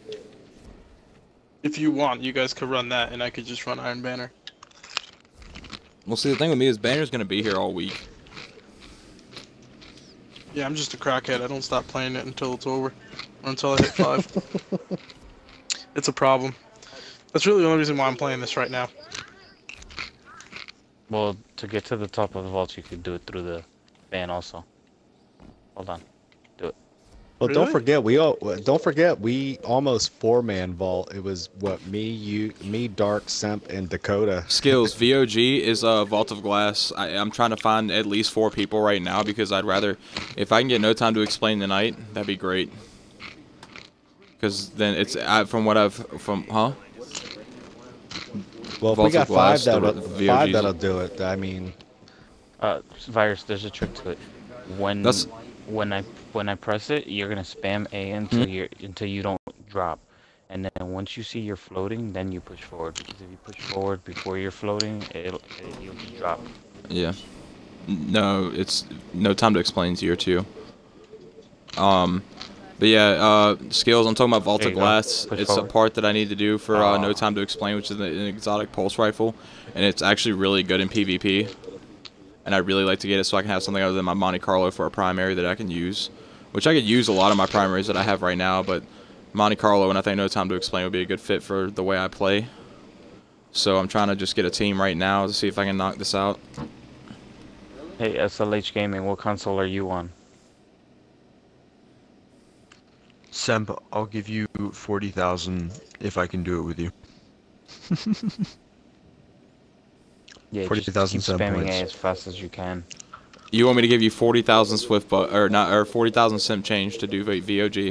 If you want, you guys could run that, and I could just run Iron Banner. Well, see, the thing with me is Banner's gonna be here all week. Yeah, I'm just a crackhead. I don't stop playing it until it's over, or until I hit 5. It's a problem. That's really the only reason why I'm playing this right now. Well, to get to the top of the vault, you could do it through the van also. Hold on. Do it. Well, Really? don't forget we almost 4-man vault. It was what, me, Dark, Semp, and Dakota. Skills VOG is a vault of glass. I'm trying to find at least 4 people right now because I'd rather, if I can get no time to explain tonight, that'd be great. Because then it's huh? Well, if Vault we got of glass, 5 the that'll VOGs. do it. I mean, Virus, there's a trick to it. When I press it, you're gonna spam A until you don't drop, and then once you see you're floating, then you push forward. Because if you push forward before you're floating, you'll just drop. Yeah. No, it's no time to explain tier 2. But yeah, skills, I'm talking about Vault of Glass. It's a part that I need to do for No Time to Explain, which is an exotic pulse rifle. And it's actually really good in PvP. And I'd really like to get it so I can have something other than my Monte Carlo for a primary that I can use. Which I could use a lot of my primaries that I have right now, but Monte Carlo and I think No Time to Explain would be a good fit for the way I play. So I'm trying to just get a team right now to see if I can knock this out. Hey, SLH Gaming, what console are you on? Semp, I'll give you 40,000 if I can do it with you. Yeah, 40,000 just keep spamming points. A as fast as you can. You want me to give you 40,000 Swift, or 40,000 Simp change to do VOG?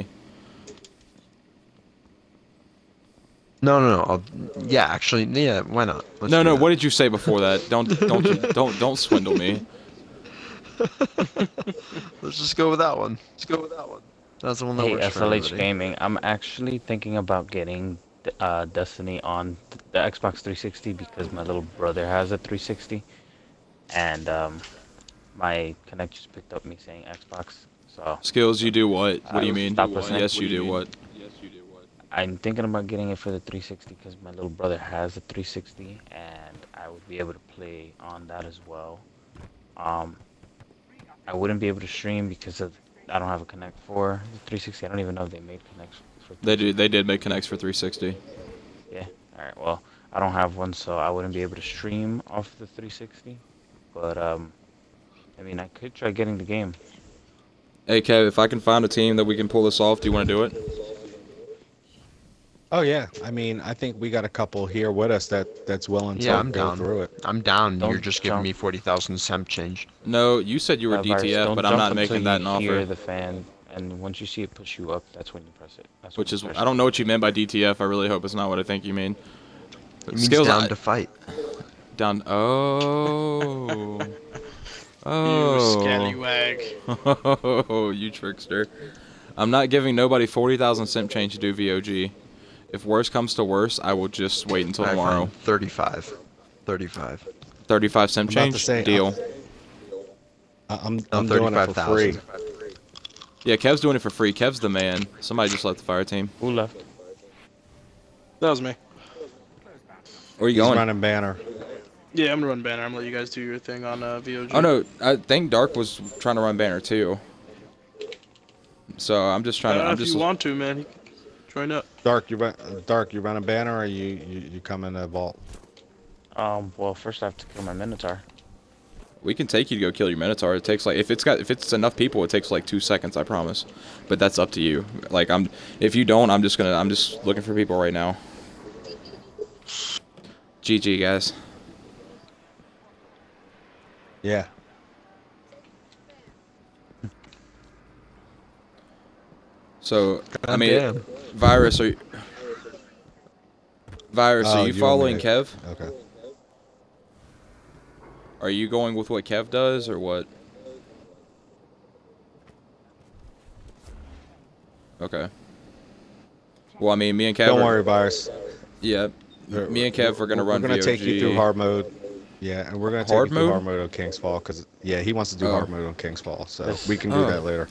No. Yeah, actually, yeah. Why not? Let's No. do that. What did you say before that? Don't swindle me. Let's just go with that one. That's the one that Hey, works for SLH everybody. Gaming, I'm actually thinking about getting Destiny on the Xbox 360 because my little brother has a 360, and my Connect just picked up me saying Xbox. So Skills, you do what? What do you mean? Stop listening. Yes, you do what? I'm thinking about getting it for the 360 because my little brother has a 360, and I would be able to play on that as well. I wouldn't be able to stream because I don't have a Connect for the 360. I don't even know if they made Connects for 360. They did make connects for 360. Yeah. All right. Well, I don't have one, so I wouldn't be able to stream off the 360. But I mean, I could try getting the game. Hey Kev, if I can find a team that we can pull this off, do you want to do it? oh yeah. I mean, I think we got a couple here with us that's willing to Yeah, I'm go down. through it. I'm down. Don't You're just giving jump. me 40,000 Semp change. No, you said you were Virus, DTF, don't but I'm jump not until making that an you hear offer. the fan, and once you see it push you up, that's when you press it. That's when Which you is, press I don't know what you meant by DTF. I really hope it's not what I think you mean. It means down to fight. Down. Oh. You Oh. scallywag. Oh, you trickster. I'm not giving nobody 40,000 simp change to do VOG. If worse comes to worse, I will just wait until Alright, tomorrow. fine. 35. 35. 35 simp I'm about to change? say, Deal. I'm Oh, doing it for free. 35,000. Yeah, Kev's doing it for free. Kev's the man. Somebody just left the fire team. Who left? That was me. Where are you He's going? running banner. Yeah, I'm gonna run banner. I'm gonna let you guys do your thing on VOG. Oh no, I think Dark was trying to run banner too. So I'm just trying to. I'm if just. you want to, man, join up. Dark, you running banner, or you come in the vault? Well, first I have to kill my Minotaur. We can take you to go kill your Minotaur. It takes like if it's enough people, it takes like 2 seconds. I promise. But that's up to you. Like if you don't, I'm just looking for people right now. GG guys. Yeah. So I mean, Damn. Virus, are you Oh, you you following want me Kev? Okay. Are you going with what Kev does or what? Okay. Well, I mean, me and Kev. Don't worry, Virus. Yeah. Me and Kev are gonna run. We're gonna take you through VOG. hard mode. Yeah, and we're gonna take Hard you through mode? hard mode on King's Fall because he wants to do Oh. hard mode on King's Fall, so This- we can do that later.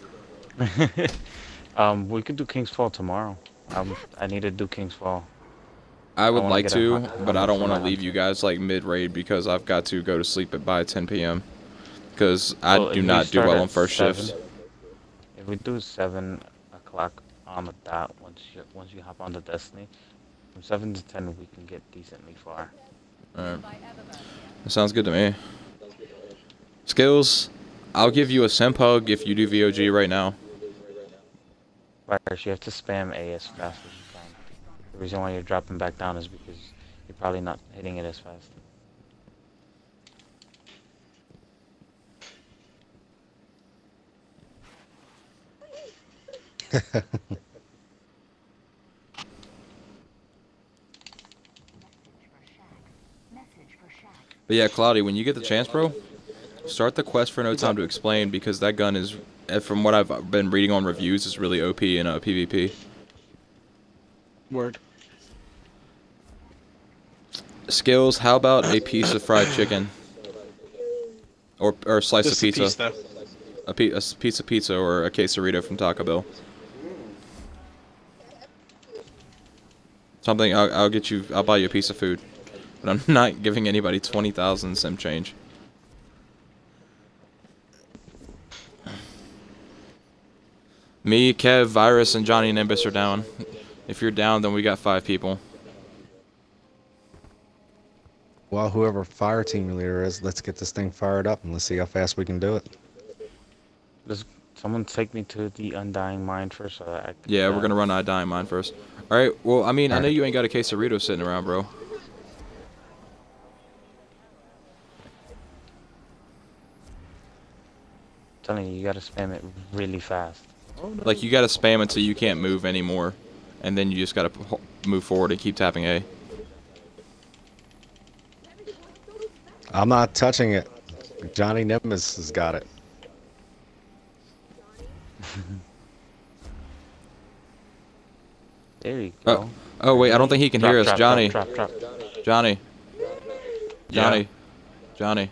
We could do King's Fall tomorrow. I need to do King's Fall. I would wanna like get a to, hot- but I don't hot want to for leave my you guys like mid raid because I've got to go to sleep by 10 p.m. Because I Well, do if we not do start well at on first 7, shift. If we do 7 o'clock on the dot, once you hop on the Destiny, from 7 to 10 we can get decently far. Alright. That sounds good to me. Skills, I'll give you a simp hug if you do VOG right now. Virus, you have to spam A as fast as you can. The reason why you're dropping back down is because you're probably not hitting it as fast. But yeah, Cloudy, when you get the chance, bro, start the quest for No Time to Explain because that gun is, from what I've been reading on reviews, is really OP in PvP. Word. Skills, how about a piece of fried chicken? Or a slice Just of pizza. a piece, though. A piece of pizza or a quesarito from Taco Bell. Something, I'll buy you a piece of food. But I'm not giving anybody 20,000 sim change. Me, Kev, Virus, and Johnny Nimbus are down. If you're down, then we got 5 people. Well, whoever fire team leader is, let's get this thing fired up and let's see how fast we can do it. Does someone take me to the Undying Mine first so that I can... Yeah, we're gonna run a dying mine first. Alright, well, I mean, I know you ain't got a quesarito sitting around, bro. telling you, you gotta spam it really fast. Like, you gotta spam until you can't move anymore. And then you just gotta move forward and keep tapping A. I'm not touching it. Johnny Nimbus has got it. There you go. Oh, wait, I don't think he can hear us. Johnny. Drop. Johnny. Yeah. Johnny.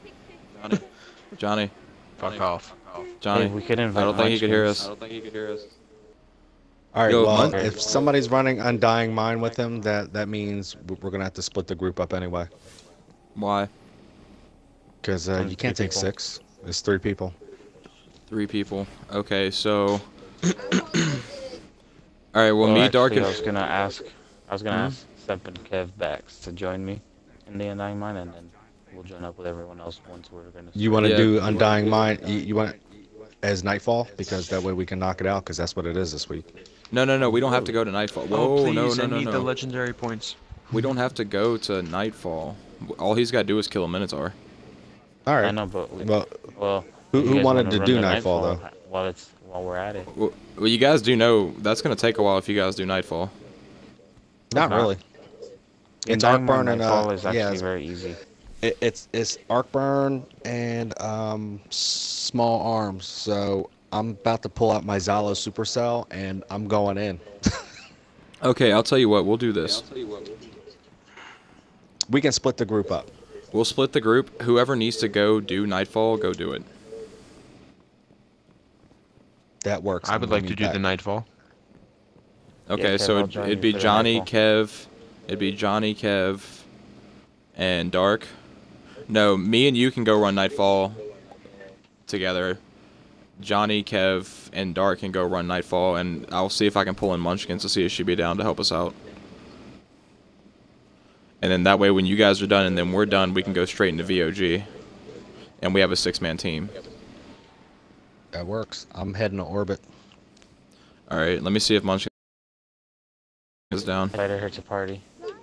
Fuck off. Johnny. Hey, we could invite I don't think he could hear Munchkins. us. All right, Yo, well, Mun- if somebody's running Undying Mine with him, that means we're gonna have to split the group up anyway. Why? Because Only you can't 3 take people. 6. It's 3 people. 3 people. Okay, so... Alright, well, Well, me, actually, Dark, I was and... gonna ask Step and Kev Bax to join me in the Undying Mine, and then we'll join up with everyone else once we're gonna. You want to Yeah. do Undying Mine? You want as Nightfall because that way we can knock it out because that's what it is this week. No, we don't have to go to Nightfall. Whoa, Oh, please, no. I need the legendary points. We don't have to go to Nightfall. All he's got to do is kill a Minotaur. All I right. know, but Well, you who guys wanted wanna to run do the Nightfall though? While we're at it. Well, you guys do know that's going to take a while if you guys do Nightfall. Not not. really. It's Undying Mine Arcburn and Nightfall is actually yeah, very easy. it's Arcburn and small arms. So I'm about to pull out my Zalo Supercell, and I'm going in. Okay, I'll tell you what. We'll do this. We can split the group up. We'll split the group. Whoever needs to go do Nightfall, go do it. That works. I would like to do the Nightfall. Okay, Yeah, so Kev, I'll join it'd you be for the Johnny, Nightfall. Kev. It'd be Johnny, Kev, and Dark. No, me and you can go run Nightfall together. Johnny, Kev, and Dark can go run Nightfall, and I'll see if I can pull in Munchkins to see if she'd be down to help us out. And then that way, when you guys are done and then we're done, we can go straight into VOG. And we have a 6-man team. That works. I'm heading to orbit. Alright, let me see if Munchkins is down. Invited her to party.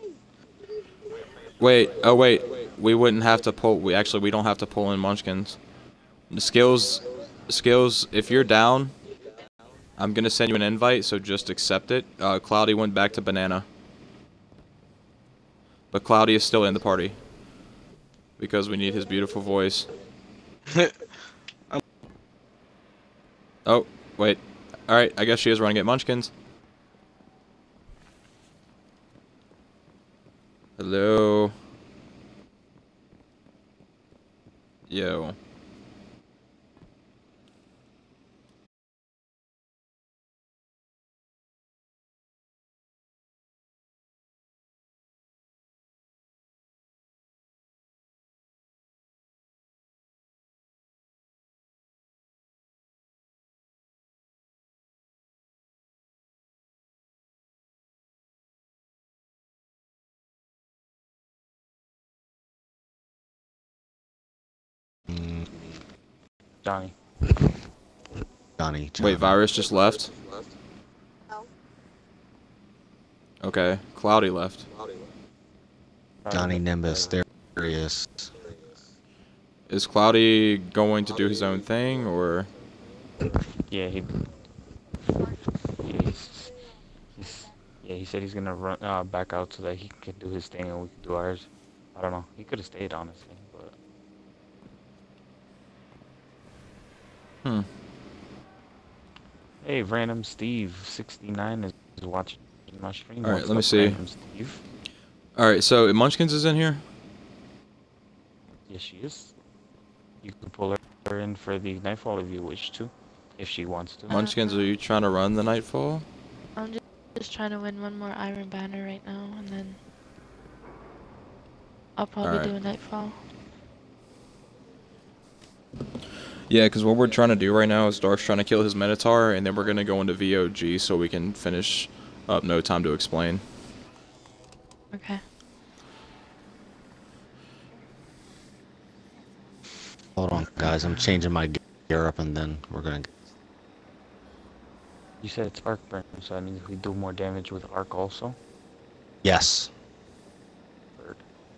Wait, oh wait. We wouldn't have to pull, we don't have to pull in Munchkins. The skills, if you're down, I'm gonna send you an invite, so just accept it. Cloudy went back to Banana. But Cloudy is still in the party. Because we need his beautiful voice. Oh, wait. Alright, I guess she is running at Munchkins. Hello. Yo. Johnny. Johnny. Wait, Virus just left? Okay, Cloudy left. Johnny Nimbus. There he is. Is Cloudy going to do his own thing, or? Yeah, he said he's gonna run back out so that he can do his thing and we can do ours. I don't know. He could have stayed, honestly, but. Hey, random Steve 69 is watching my stream. Alright, What's let me up, see. Random Steve? Alright, so Munchkins is in here? Yes, she is. You can pull her in for the Nightfall if you wish to, if she wants to. Munchkins, are you trying to run the Nightfall? I'm just trying to win one more Iron Banner right now, and then I'll probably Alright. do a Nightfall. Yeah, because what we're trying to do right now is Dark's trying to kill his Minotaur, and then we're going to go into VOG so we can finish up No Time to Explain. Okay. Hold on, guys. I'm changing my gear up, and then we're gonna. You said it's arc burn, so that means we do more damage with arc also. Yes. Bird.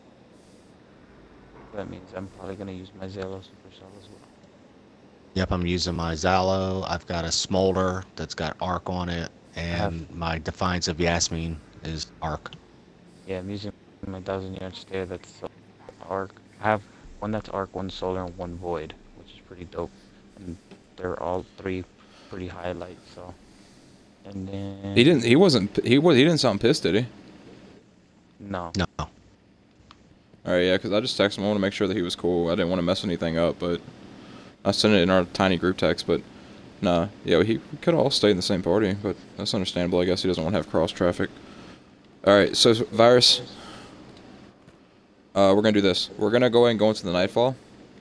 That means I'm probably gonna use my Zalo Supercell as well. Yep, I'm using my Zalo. I've got a Smolder that's got Arc on it, and my Defiance of Yasmin is Arc. Yeah, I'm using my 1,000-yard stare that's arc. I have one that's arc, one solar, and one void, which is pretty dope. And they're all three pretty highlight, so. And then. He didn't sound pissed, did he? No. No. Alright, yeah, because I just texted him. I want to make sure that he was cool. I didn't want to mess anything up, but I sent it in our tiny group text, but nah. Yeah, we could all stay in the same party, but that's understandable. I guess he doesn't want to have cross traffic. Alright, so Virus, we're going to do this. We're going to go ahead and go into the Nightfall.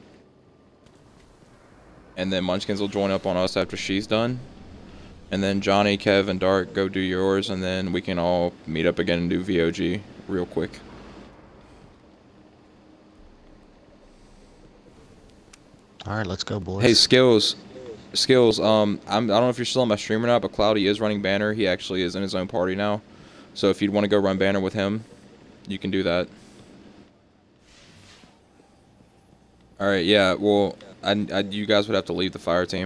And then Munchkins will join up on us after she's done. And then Johnny, Kev, and Dark go do yours, and then we can all meet up again and do VOG real quick. Alright, let's go, boys. Hey, Skills, I don't know if you're still on my stream or not, but Cloudy is running Banner. He actually is in his own party now. So if you'd want to go run Banner with him, you can do that. Alright, yeah, well, you guys would have to leave the fire team.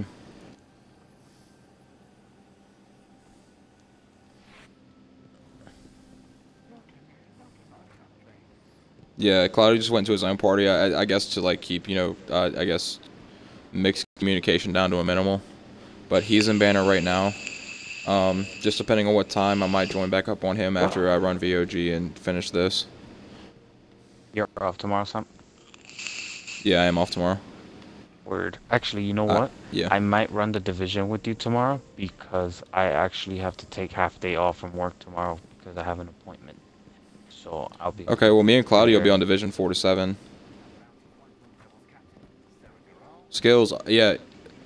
Yeah, Cloudy just went to his own party, I guess to, like, keep, you know, I guess, mixed communication down to a minimal. but he's in banner right now. Just depending on what time, I might join back up on him after I run VOG and finish this. You're off tomorrow, Sam? Yeah, I am off tomorrow. Word. Actually, you know what? Yeah. I might run the division with you tomorrow because I actually have to take half day off from work tomorrow because I have an appointment. So I'll be... Okay, well, me and Cloudy will be on division 4 to 7. Skills, yeah.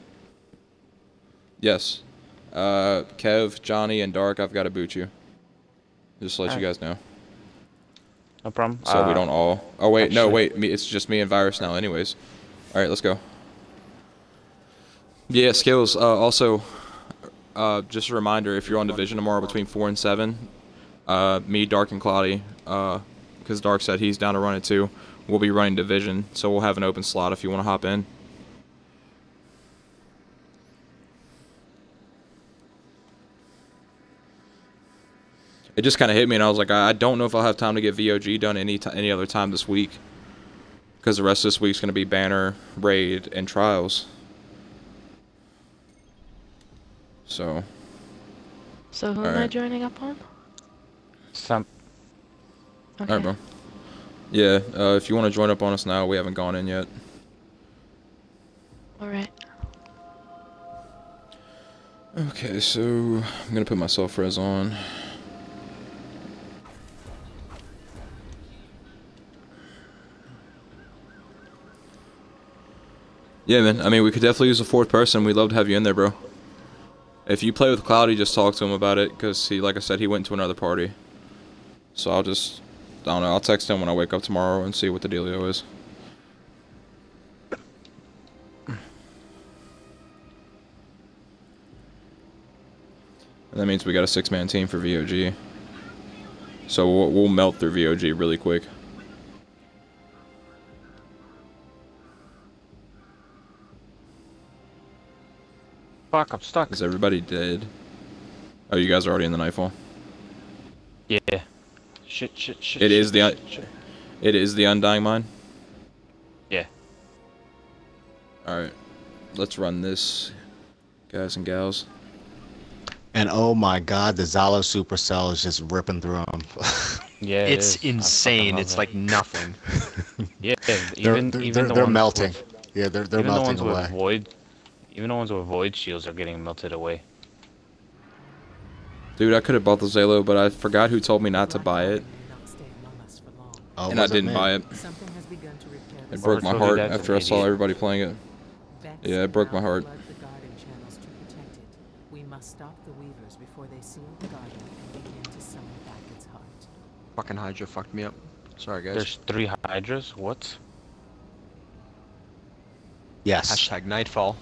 Yes. Kev, Johnny, and Dark, I've got to boot you. Just to let you guys know. No problem. So we don't all... Oh, wait, actually... no, wait. It's just me and Virus now anyways. Alright, let's go. Yeah, Skills. Also, just a reminder, if you're on division tomorrow between 4 and 7, me, Dark, and Cloudy, because Dark said he's down to run it too, we'll be running division, so we'll have an open slot if you want to hop in. It just kind of hit me, and I was like, I don't know if I'll have time to get VOG done any other time this week, because the rest of this week's going to be banner, raid, and trials. So who am I joining up on? Sam. Okay. Alright, bro. Yeah, if you want to join up on us now, we haven't gone in yet. Alright. Okay, so I'm going to put my self-res on. Yeah, man. I mean, we could definitely use a 4th person. We'd love to have you in there, bro. If you play with Cloudy, just talk to him about it, because he, like I said, he went to another party. So I don't know, I'll text him when I wake up tomorrow and see what the dealio is. And that means we got a 6-man team for VOG. So we'll melt through VOG really quick. Fuck, I'm stuck. Is everybody dead? Oh, you guys are already in the nightfall? Yeah. Shit. It is the Undying Mine? Yeah. Alright. Let's run this, guys and gals. And oh my god, the Zalo Supercell is just ripping through them. Yeah, it's insane. It's like nothing. Yeah, even they're melting. Yeah, they're melting away. Even the ones with void shields are getting melted away. Dude, I could have bought the Zalo, but I forgot who told me not to buy it. Oh, and I didn't buy it. It broke my heart after I saw everybody playing it. Yeah, it broke my heart. We must stop the weavers before they seal the garden and begin to summon back its heart. Fucking Hydra fucked me up. Sorry, guys. There's 3 Hydras? What? Yes. Hashtag Nightfall.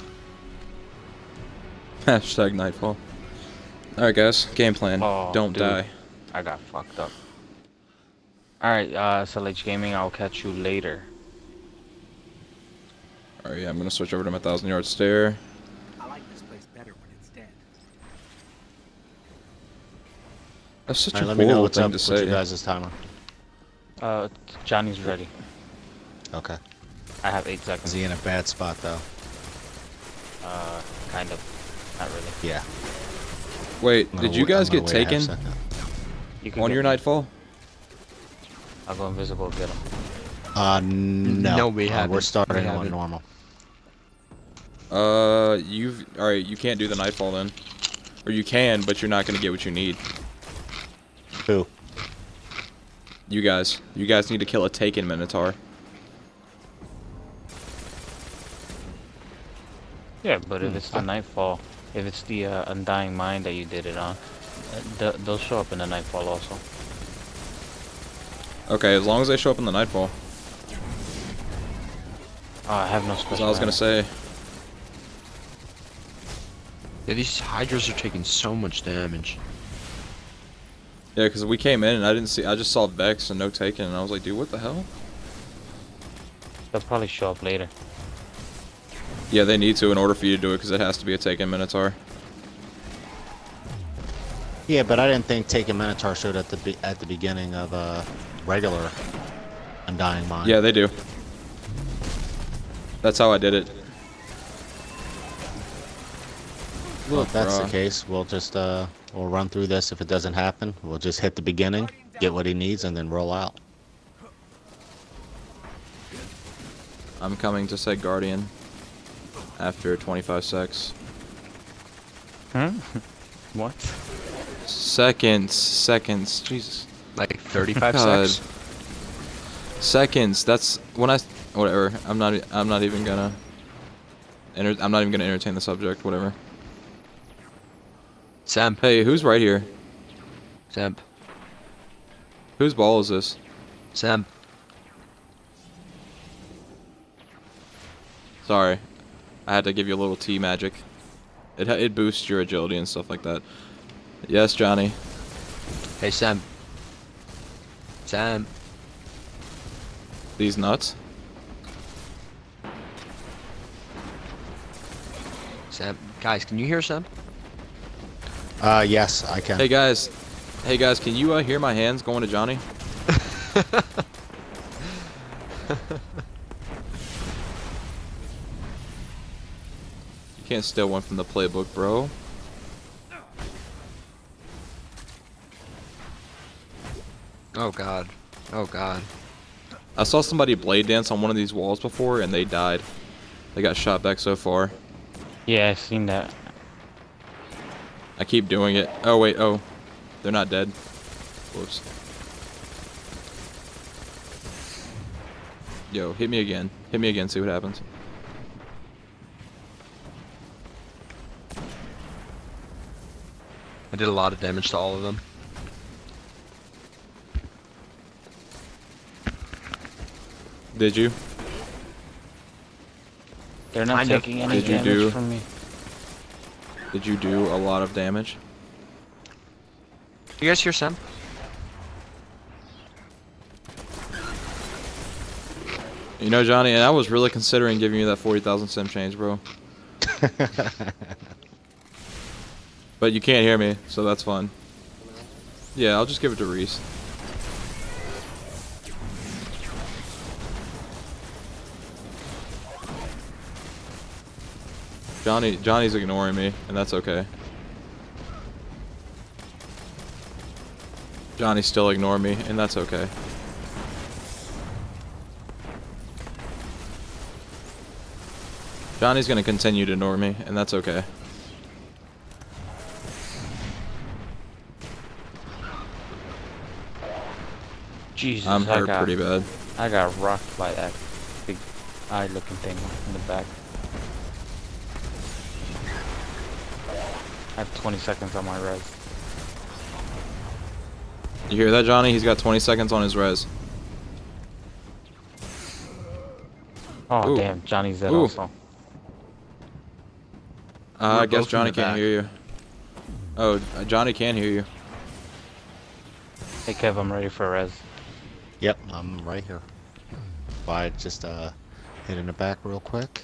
Hashtag Nightfall. Alright, guys. Game plan. Oh, Don't dude, die. I got fucked up. Alright, SLH Gaming, I'll catch you later. Alright, yeah, I'm gonna switch over to my 1,000-yard stare. I like this place better when it's dead. That's such a let me know horrible what's thing up to with say. you guys' timer. Johnny's ready. Okay. I have 8 seconds. Is he in a bad spot though? Kind of. Not really. Yeah. Wait, did you guys get taken on your Nightfall? I'll go invisible, get him. No. No, we haven't. We're starting We on haven't. normal. Alright, you can't do the Nightfall then. Or you can, but you're not gonna get what you need. Who? You guys. You guys need to kill a taken Minotaur. Yeah, but if it's the Nightfall, if it's the Undying Mind that you did it on, they'll show up in the Nightfall also. Okay, as long as they show up in the Nightfall. I have no That's special. what I was gonna say. Yeah, these Hydras are taking so much damage. Yeah, because we came in and I just saw Vex and no taken, and I was like, dude, what the hell? They'll probably show up later. Yeah, they need to in order for you to do it, because it has to be a taken Minotaur. Yeah, but I didn't think Taken Minotaur showed at the beginning of regular Undying Mind. Yeah, they do. That's how I did it. Well, if that's the bruh. case, we'll just we'll run through this. If it doesn't happen, we'll just hit the beginning, get what he needs, and then roll out. I'm coming to say Guardian after 25 secs. Huh? What? Seconds. Jesus. Like 35 God. secs. Seconds. That's when I. Whatever. I'm not even gonna. I'm not even gonna entertain the subject. Whatever. Sam. Hey, who's right here? Sam. Whose ball is this? Sam. Sorry, I had to give you a little T magic. It boosts your agility and stuff like that. Yes, Johnny. Hey, Sam. Sam. These nuts. Sam. Guys, can you hear Sam? Yes, I can. Hey guys, can you hear my hands going to Johnny? You can't steal one from the playbook, bro. Oh god. Oh god. I saw somebody blade dance on one of these walls before and they died. They got shot back so far. Yeah, I've seen that. I keep doing it. Oh wait, oh. They're not dead. Whoops. Yo, hit me again. Hit me again, see what happens. I did a lot of damage to all of them. Did you? They're not Kind of. taking any Did you damage do- from me. Did you do a lot of damage? You guys hear Sam? You know, Johnny, and I was really considering giving you that 40,000 sim change, bro. But you can't hear me, so that's fine. Yeah, I'll just give it to Reese. Johnny's ignoring me, and that's okay. Johnny's still ignoring me, and that's okay. Johnny's gonna continue to ignore me, and that's okay. Jesus, I'm hurt pretty bad. I got rocked by that big eye-looking thing in the back. I have 20 seconds on my res. You hear that, Johnny? He's got 20 seconds on his res. Oh, Ooh. damn, Johnny's dead Ooh. also. I We're guess both in Johnny the can't back. hear you. Oh, Johnny can hear you. Hey, Kev, I'm ready for res. Yep, I'm right here. If I just hit in the back real quick.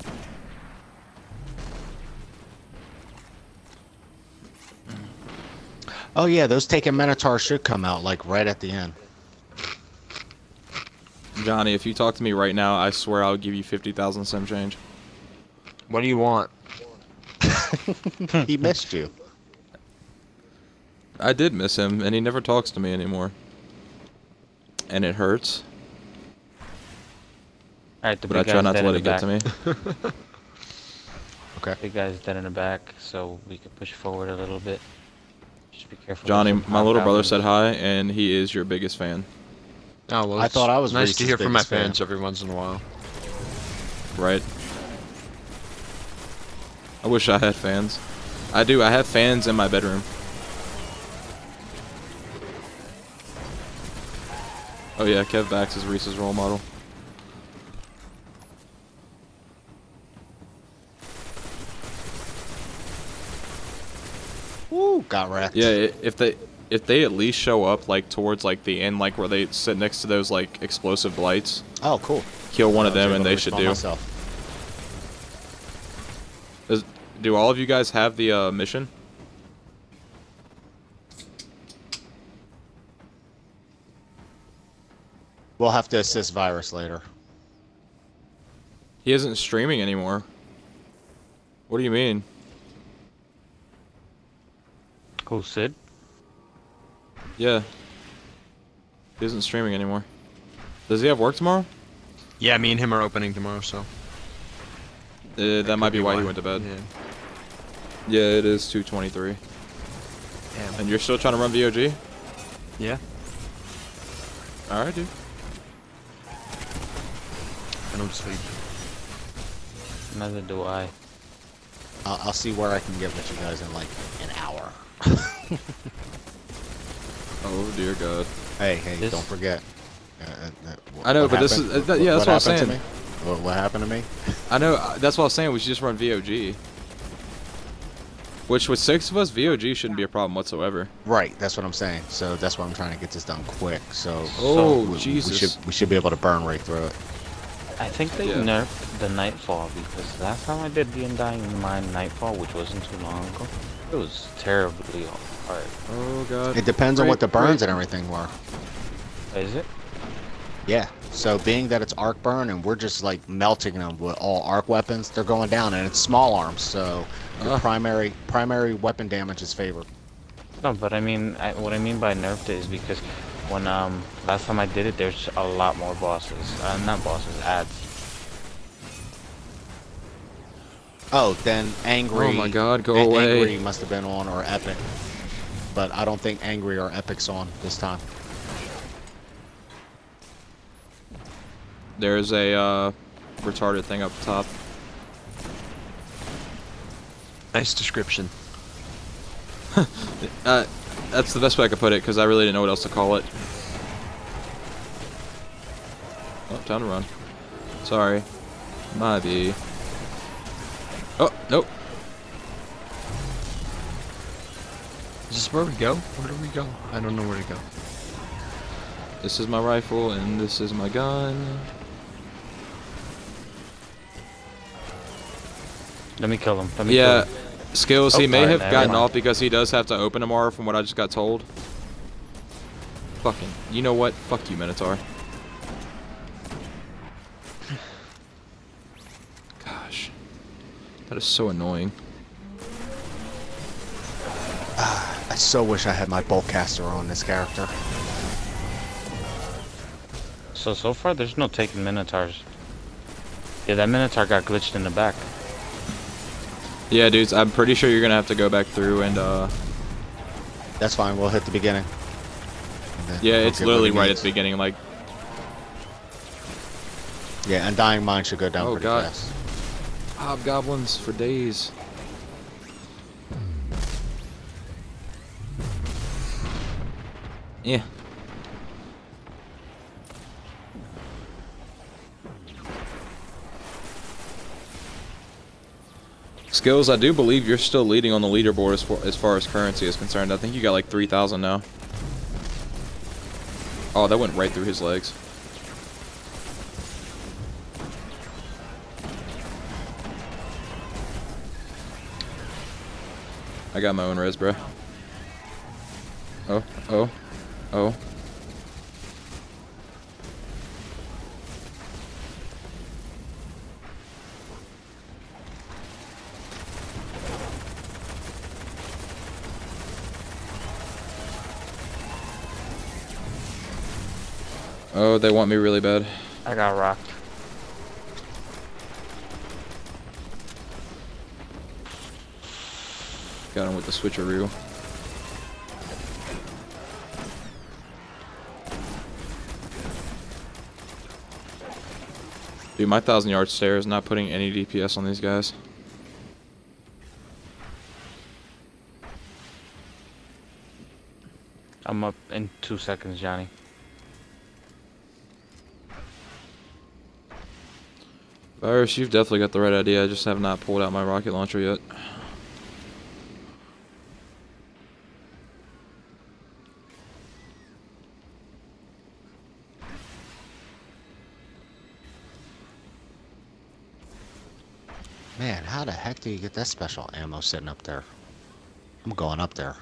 Oh yeah, those taken Minotaurs should come out like right at the end. Johnny, if you talk to me right now, I swear I'll give you 50,000 sim change. What do you want? He missed you. I did miss him, and he never talks to me anymore. And it hurts, Alright, the but I big try guy's not dead to let in it the get to back. me. Okay. Big guy's dead in the back, so we can push forward a little bit. Just be careful. Johnny, with some my little brother goblins. said hi, and he is your biggest fan. Oh, well, I it's thought I was nice Reese's to hear from my biggest fan. fans every once in a while. Right? I wish I had fans. I do, I have fans in my bedroom. Oh yeah, Kev Bax is Reese's role model. Woo, got wrecked. Yeah, if they at least show up like towards like the end, like where they sit next to those like explosive lights, Oh, cool. kill one of I was them able and to they should respawn do. myself. Do all of you guys have the mission? We'll have to assist Virus later. He isn't streaming anymore. What do you mean? Who, Sid? Yeah. He isn't streaming anymore. Does he have work tomorrow? Yeah, me and him are opening tomorrow, so. That might be why he went to bed. Yeah. Yeah, it is 2:23. Damn. And you're still trying to run VOG? Yeah. Alright, dude. I don't sleep. Neither do I. I'll see where I can get with you guys in like an hour. Oh dear God. Hey, This- don't forget. I know, what but this happened? is yeah, that's what I was happened to saying. me? What happened to me? I know, that's what I was saying. We should just run VOG. Which with 6 of us, VOG shouldn't be a problem whatsoever. Right, that's what I'm saying. So that's why I'm trying to get this done quick. So Oh, we Jesus. should be able to burn right through it. I think they Yeah. nerfed the Nightfall because last time I did the Undying Mind Nightfall, which wasn't too long ago, it was terribly hard. Oh God. It depends on what the Great, burns great. and everything were. Is it? Yeah. So being that it's arc burn and we're just like melting them with all arc weapons, they're going down, and it's small arms. So your primary weapon damage is favored. No, but I mean, what I mean by nerfed it is because when last time I did it, there's a lot more bosses. Not bosses, ads. Oh, then angry. Oh my God, go Angry away. must have been on, or epic. But I don't think angry or epic's on this time. There's a retarded thing up top. Nice description. That's the best way I could put it because I really didn't know what else to call it. Oh, time to run. Sorry. Might be. Oh, nope. Is this where we go? Where do we go? I don't know where to go. This is my rifle and this is my gun. Let me kill him. Let me Yeah, kill him. Skills, he Oh, may alright, have never gotten mind. off because he does have to open tomorrow from what I just got told. Fucking, you know what? Fuck you, Minotaur. Gosh. That is so annoying. I so wish I had my boltcaster on this character. So far there's no taking Minotaurs. Yeah, that Minotaur got glitched in the back. Yeah, dudes, I'm pretty sure you're gonna have to go back through and, That's fine, we'll hit the beginning. And then yeah, we'll it's get what literally he right at needs. the beginning, like, Yeah, Undying Mind should go down oh pretty God. fast. Hobgoblins for days. Yeah. Skills, I do believe you're still leading on the leaderboard as far as currency is concerned. I think you got like 3,000 now. Oh, that went right through his legs. I got my own res, bro. Oh, oh, oh. Oh, they want me really bad. I got rocked. Got him with the switcheroo. Dude, my 1,000-yard stare is not putting any DPS on these guys. I'm up in 2 seconds, Johnny. Virus, you've definitely got the right idea. I just have not pulled out my rocket launcher yet. Man, how the heck do you get that special ammo sitting up there? I'm going up there.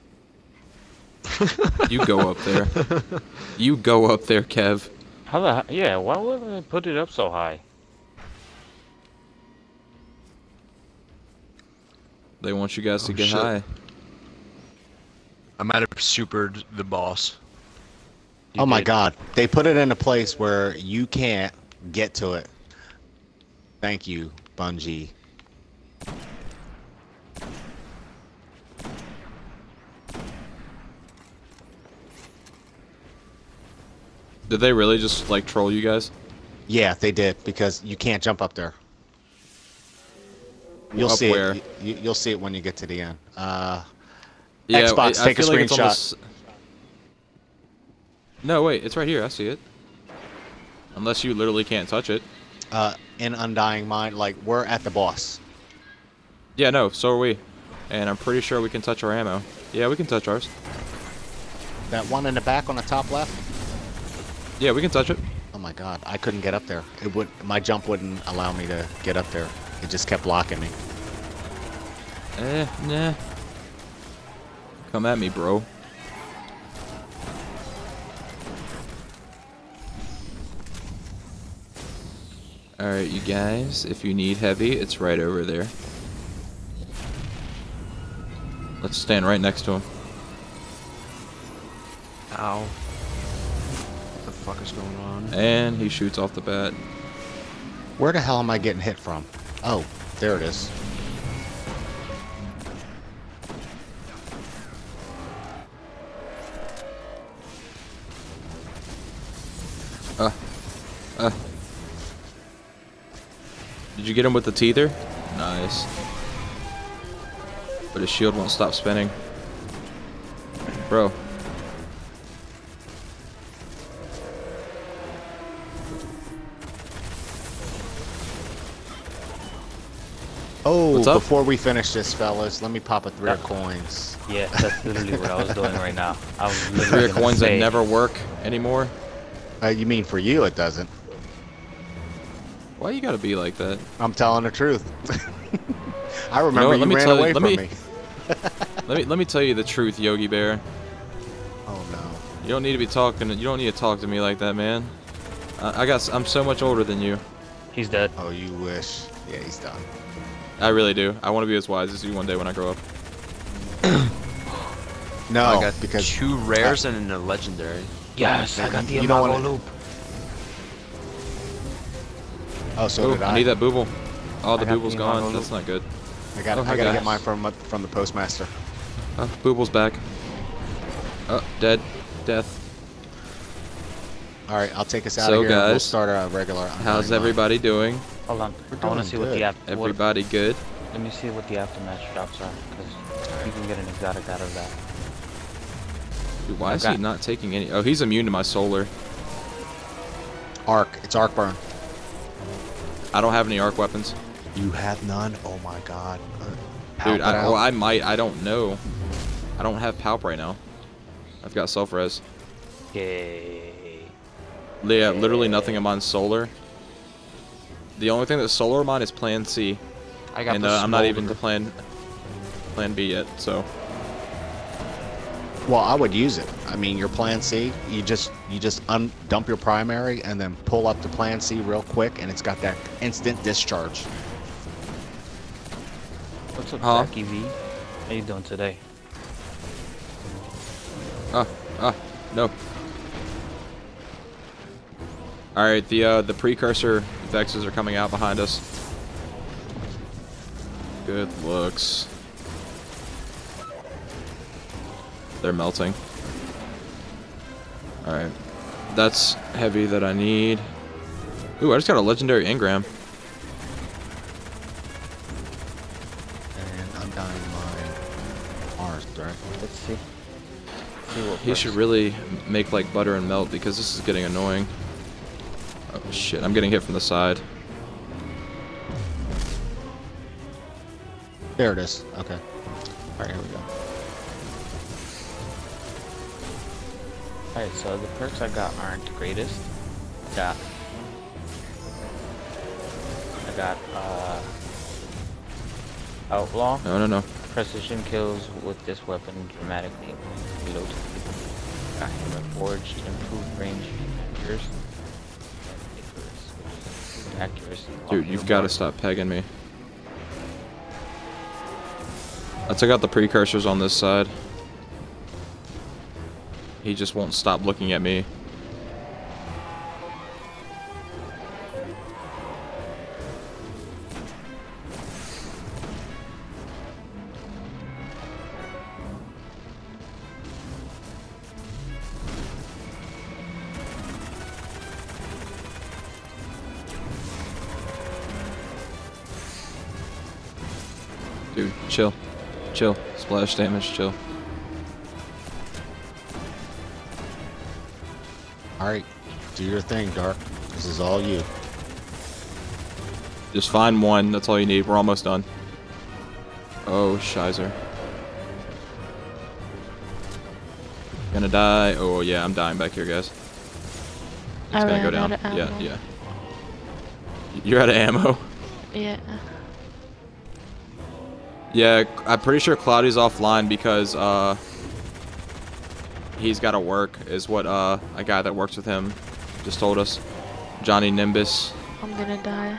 You go up there. You go up there, Kev. How the yeah, why would I put it up so high? They want you guys to Oh, get shit. high. I might have supered the boss. You Oh my did. god. They put it in a place where you can't get to it. Thank you, Bungie. Did they really just like troll you guys? Yeah, they did, because you can't jump up there. You'll Up see where? it. You'll see it when you get to the end. Yeah, Xbox, take a feel like it's screenshot. almost... No, wait, it's right here. I see it. Unless you literally can't touch it. In Undying Mind, like, we're at the boss. Yeah, no, so are we. And I'm pretty sure we can touch our ammo. Yeah, we can touch ours. That one in the back on the top left? Yeah, we can touch it. Oh my god, I couldn't get up there. My jump wouldn't allow me to get up there. It just kept blocking me. Nah. Come at me, bro. Alright, you guys, if you need heavy, it's right over there. Let's stand right next to him. Ow. What the fuck is going on? And he shoots off the bat. Where the hell am I getting hit from? Oh, there it is. Did you get him with the teether? Nice. But his shield won't stop spinning. Bro. Oh, What's up? before we finish this, fellas, let me pop a 3 of coins. Yeah, that's literally what I was doing right now. I was Three literally of gonna coins that say, never work anymore? You mean for you it doesn't? Why you gotta be like that? I'm telling the truth. I remember let you me ran tell you- away let from me- me. Let me tell you the truth, Yogi Bear. Oh no. You don't need to be talking. You don't need to talk to me like that, man. I'm so much older than you. He's dead. Oh, you wish. Yeah, he's done. I really do. I want to be as wise as you one day when I grow up. No, I got because 2 rares and a legendary. Yes, I got the You don't Imago wanna- loop. oh, so Ooh, did I need that booble. Oh, the I got booble's the gone. Imago That's not good. I got Oh, I hi, gotta guys. get mine from the postmaster. Oh, booble's back. Oh, dead. Death. All right, I'll take us out So, of here. And we'll guys, start a regular. How's everybody doing? Hold on. We're I want doing to see what good. the after. Everybody good? Let me see what the aftermatch drops are, because you can get an exotic out of that. Dude, why is Okay. he not taking any? Oh, he's immune to my solar. Arc. It's arc burn. I don't have any arc weapons. You have none. Oh my god. Dude, Palp it out. I might. I don't know. I don't have palp right now. I've got self-res. Yay. Yeah, literally nothing in mine's solar. The only thing that's solar in mine is Plan C. I got And the I'm not even to smolder. Plan B yet, so. Well, I would use it. I mean, your plan C, you just dump your primary and then pull up to plan C real quick, and it's got that instant discharge. What's up, Huh? Jackie V? How you doing today? No. Alright, the precursor vexes are coming out behind us. Good looks. They're melting. Alright. That's heavy that I need. Ooh, I just got a legendary engram. And I'm dying my Mars, right? Let's see. See what He should really make like butter and melt because this is getting annoying. Oh shit, I'm getting hit from the side. There it is. Okay. Alright, here we go. Alright, so the perks I got aren't the greatest. I got Outlaw. No. Precision kills with this weapon dramatically reload. Got Hammer Forged, improved range, accuracy. Accuracy. Dude, you've got to stop pegging me. I took out the precursors on this side. He just won't stop looking at me. Dude, chill. Chill. Splash damage, chill. Alright, do your thing, Dark. This is all you. Just find one, that's all you need. We're almost done. Oh, Shizer. Gonna die. Oh, yeah, I'm dying back here, guys. It's gonna go down. Yeah, yeah. You're out of ammo? Yeah. Yeah, I'm pretty sure Cloudy's offline because, he's gotta work, is what, a guy that works with him just told us. Johnny Nimbus. I'm gonna die.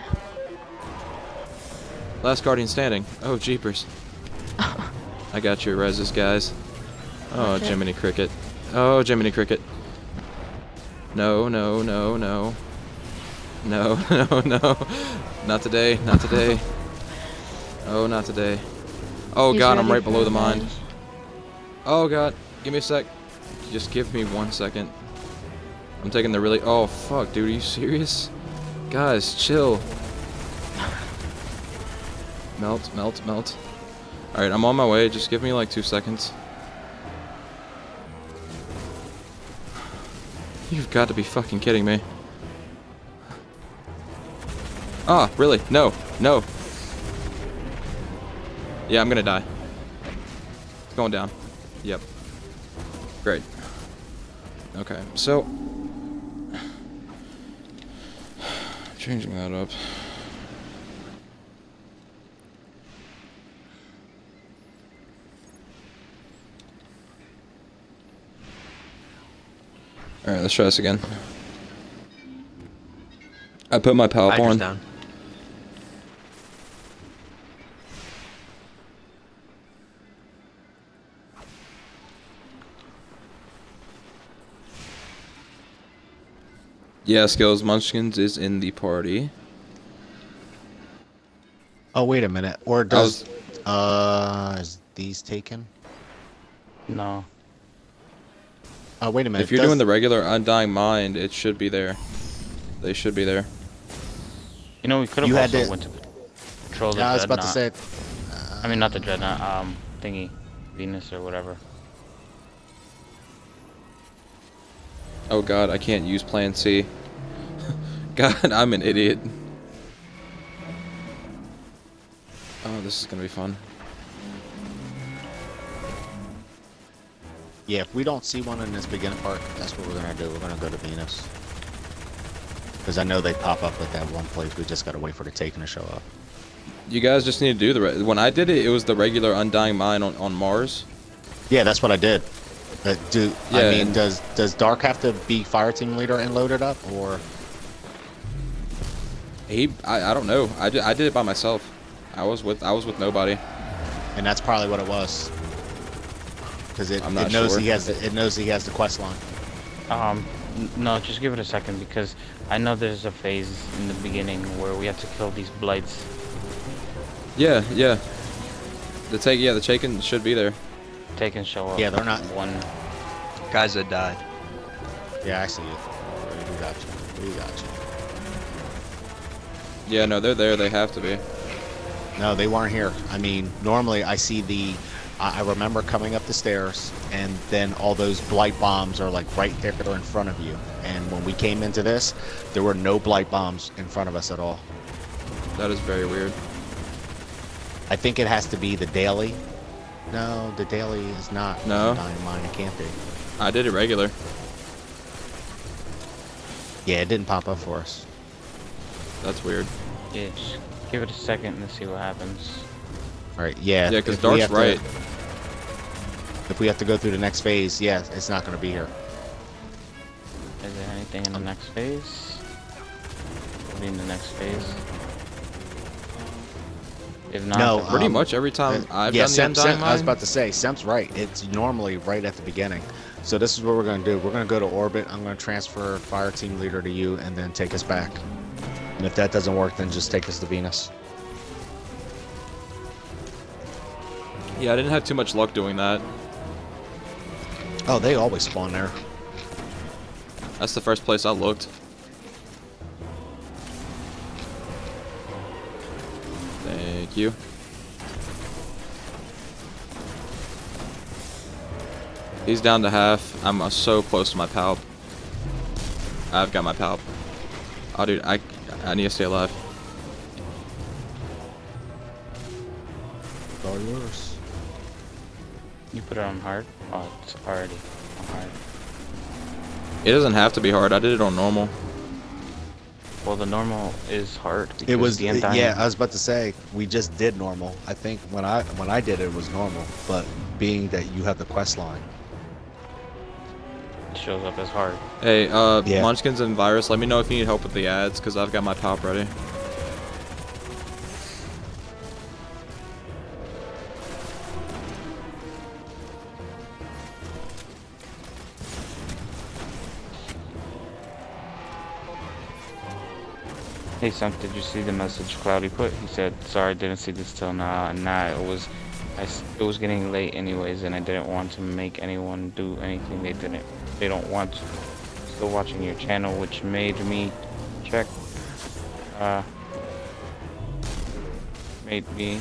Last Guardian standing. Oh, jeepers. I got your reses, guys. Oh, Okay. Jiminy Cricket. Oh, Jiminy Cricket. No, no, no, no. No, no, no. Not today, not today. Oh, not today. Oh He's god, I'm ready right for below the mine. revenge. Oh god, give me a sec. Just give me 1 second. I'm taking the really... Oh fuck, dude, are you serious? Guys, chill. Melt, melt, melt. Alright, I'm on my way. Just give me like 2 seconds. You've got to be fucking kidding me. Ah, really? No, no. Yeah, I'm gonna die. It's going down. Yep. Great. Okay, so... changing that up. Alright, let's try this again. I put my power Tiger's on. down. Yeah, Skills Munchkins is in the party. Oh, wait a minute. Or does... is these taken? No. Oh, wait a minute. If you're doing the regular Undying Mind, it should be there. They should be there. You know, we could You have had also to- went to patrol the Yeah, I was about to dreadnought. say... I mean, not the dreadnought, thingy. Venus or whatever. Oh god, I can't use Plan C. God, I'm an idiot. Oh, this is gonna be fun. Yeah, if we don't see one in this beginning part, that's what we're gonna do. We're gonna go to Venus. Because I know they pop up at that one place. We just gotta wait for the Taken to show up. You guys just need to do the... When I did it, it was the regular Undying Mind on Mars. Yeah, that's what I did. I Yeah, mean, and- does Dark have to be fire team leader and load it up, or? I don't know. I did it by myself. I was with nobody. And that's probably what it was. Because it I'm not knows sure. he has the quest line. No, just give it a second because I know there's a phase in the beginning where we have to kill these blights. Yeah, yeah. The Taken should be there. Take and show up. Yeah, they're not. One. Guys that died. Yeah, I see it. We got you. We got you. Yeah, no, they're there. They have to be. No, they weren't here. I mean, normally I see the... I remember coming up the stairs, and then all those blight bombs are like right there in front of you. And when we came into this, there were no blight bombs in front of us at all. That is very weird. I think it has to be the daily. No, the daily is not. No. Dynamite, it can't be. I did it regular. Yeah, it didn't pop up for us. That's weird. Yeah, just give it a second and see what happens. All right, yeah. Yeah, because if we Dark's have to- right. If we have to go through the next phase, yeah, it's not going to be here. Is there anything in the next phase? Maybe in the next phase. If not, No, then- Pretty much every time I've yeah, done the Undying I was Mind. about to say, Sem's right. It's normally right at the beginning. So this is what we're gonna do. We're gonna go to orbit. I'm gonna transfer fire team leader to you, and then take us back. And if that doesn't work, then just take us to Venus. Yeah, I didn't have too much luck doing that. Oh, they always spawn there. That's the first place I looked. Thank you. He's down to half. I'm so close to my palp. I've got my palp. Oh, dude, I need to stay alive. It's all yours. You put it on hard? Oh, it's already on hard. It doesn't have to be hard. I did it on normal. Well, the normal is hard. It was, the undying, yeah, I was about to say, we just did normal. I think when I did it was normal, but being that you have the quest line. it shows up as hard. Hey, Yeah. Munchkins and Virus, let me know if you need help with the ads, because I've got my palp ready. Hey, Sam, did you see the message Cloudy put? He said, "Sorry, didn't see this till now." Nah, it was getting late anyways, and I didn't want to make anyone do anything they don't want to. Still watching your channel, which made me check. Made me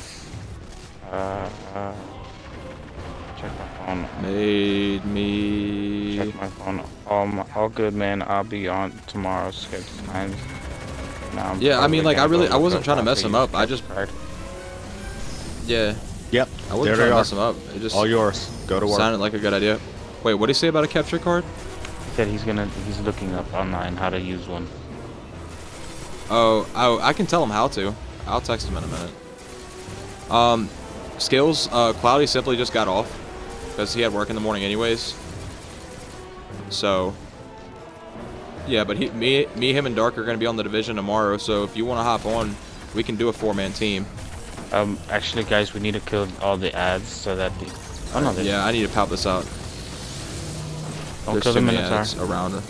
check my phone. Made me... Check my phone. All good, man. I'll be on tomorrow. Schedule times. Yeah, I mean, like, I wasn't trying to mess him up. I just... Yeah. Yep. I wasn't trying to mess him up. It just... All yours. Go to work. Sounded like a good idea. Wait, what did he say about a capture card? He said he's looking up online how to use one. Oh, I can tell him how to. I'll text him in a minute. Skills, Cloudy simply just got off. Because he had work in the morning anyways. So... Yeah, but me, him, and Dark are going to be on the division tomorrow, so if you want to hop on, we can do a 4-man team. Actually, guys, we need to kill all the ads so that the... Oh, no, yeah, I need to palp this out. Don't There's kill too the many Minotaur. ads around her.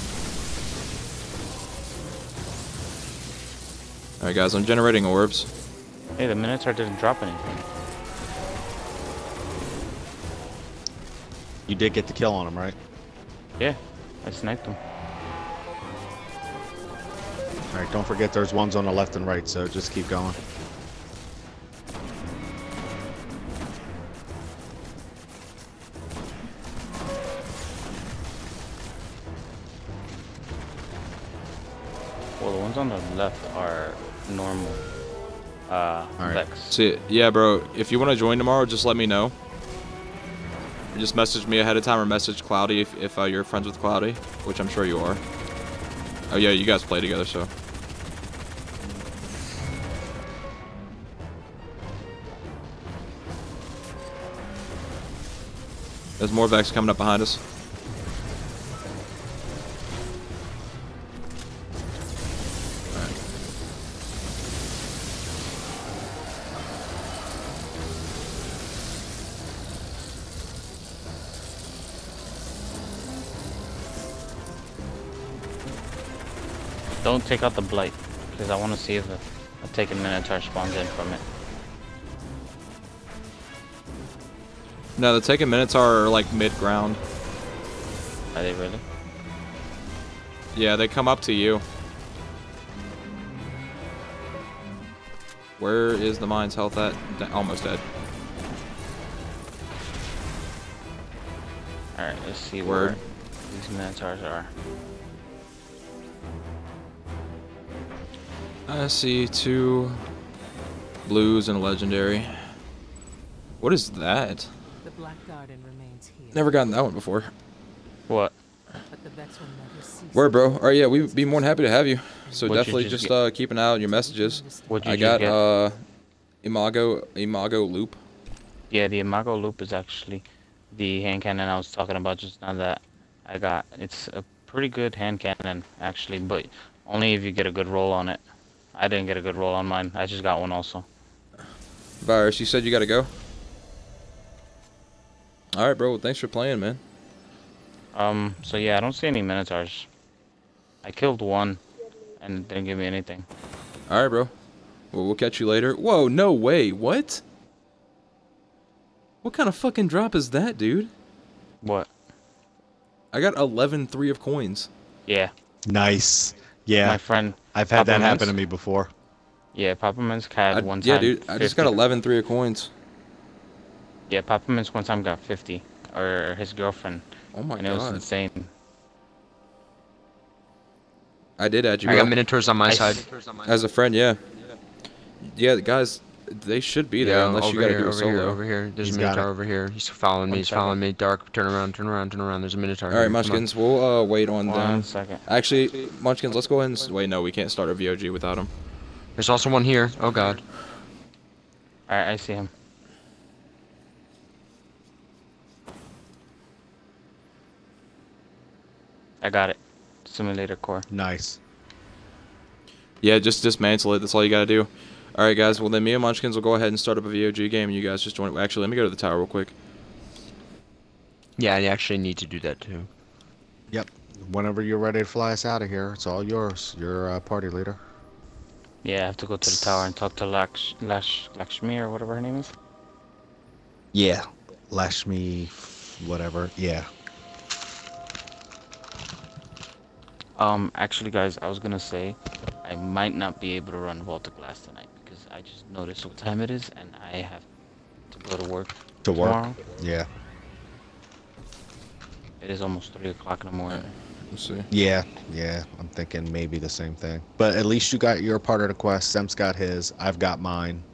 Alright, guys, I'm generating orbs. Hey, the Minotaur didn't drop anything. You did get the kill on him, right? Yeah, I sniped him. Alright, don't forget there's ones on the left and right, so just keep going. Well, the ones on the left are normal. Vex. See, yeah, bro, if you want to join tomorrow, just let me know. Just message me ahead of time or message Cloudy if you're friends with Cloudy, which I'm sure you are. Oh yeah, you guys play together, so. There's more Vex coming up behind us. Alright. Don't take out the Blight, because I want to see if a taken Minotaur spawns in from it. No, the Taken Minotaur are like mid-ground. Are they really? Yeah, they come up to you. Where is the mine's health at? Almost dead. Alright, let's see where these Minotaurs are. I see 2 blues and a legendary. What is that? The Black Garden remains here. Never gotten that one before. What? But the Vex will never cease. Where, bro? Alright, yeah, we'd be more than happy to have you. So What'd you definitely just just keep an eye out on your messages. What'd you I just got get? Imago loop. Yeah, the Imago loop is actually the hand cannon I was talking about just now that I got. It's a pretty good hand cannon, actually, but only if you get a good roll on it. I didn't get a good roll on mine. I just got one also. Virus, you said you gotta go? Alright, bro. Well, thanks for playing, man. So yeah, I don't see any Minotaurs. I killed one, and it didn't give me anything. Alright, bro. Well, we'll catch you later. Whoa, no way. What? What kind of fucking drop is that, dude? What? I got 11 3 of coins. Yeah. Nice. Yeah. My friend. I've had that Papa happen to Mans? me before. Yeah, Papa Mans had one time. Yeah, dude. I just got 11 3 of coins. Yeah, Papa Mans one time got 50, or his girlfriend. Oh my and it was god. insane. I did add you, I bro. got Minotaurs on my side. As a friend, yeah. Yeah, guys, they should be there unless you gotta do it solo. Over here. There's He's a got Minotaur it. over here. He's following me. He's following me. Dark. Turn around. Turn around. Turn around. There's a Minotaur. Alright, here. Come on. Munchkins, we'll wait on them. 1 second. Actually, Munchkins, let's go ahead and wait. No, we can't start our VOG without him. There's also one here. Oh god. Alright, I see him. I got it. Simulator core. Nice. Yeah, just dismantle it. That's all you gotta do. Alright, guys. Well, then me and Munchkins will go ahead and start up a VOG game. And you guys just join. Actually, let me go to the tower real quick. Yeah, I actually need to do that too. Yep. Whenever you're ready to fly us out of here, it's all yours. You're party leader. Yeah, I have to go to the tower and talk to Lakshmi or whatever her name is. Yeah. Lashmi, whatever. Yeah. Actually, guys, I was gonna say I might not be able to run Vault of Glass tonight because I just noticed what time it is and I have to go to work. To work. Tomorrow. Yeah. It is almost 3 o'clock in the morning. Let's see. Yeah. Yeah. I'm thinking maybe the same thing. But at least you got your part of the quest. Sem's got his. I've got mine.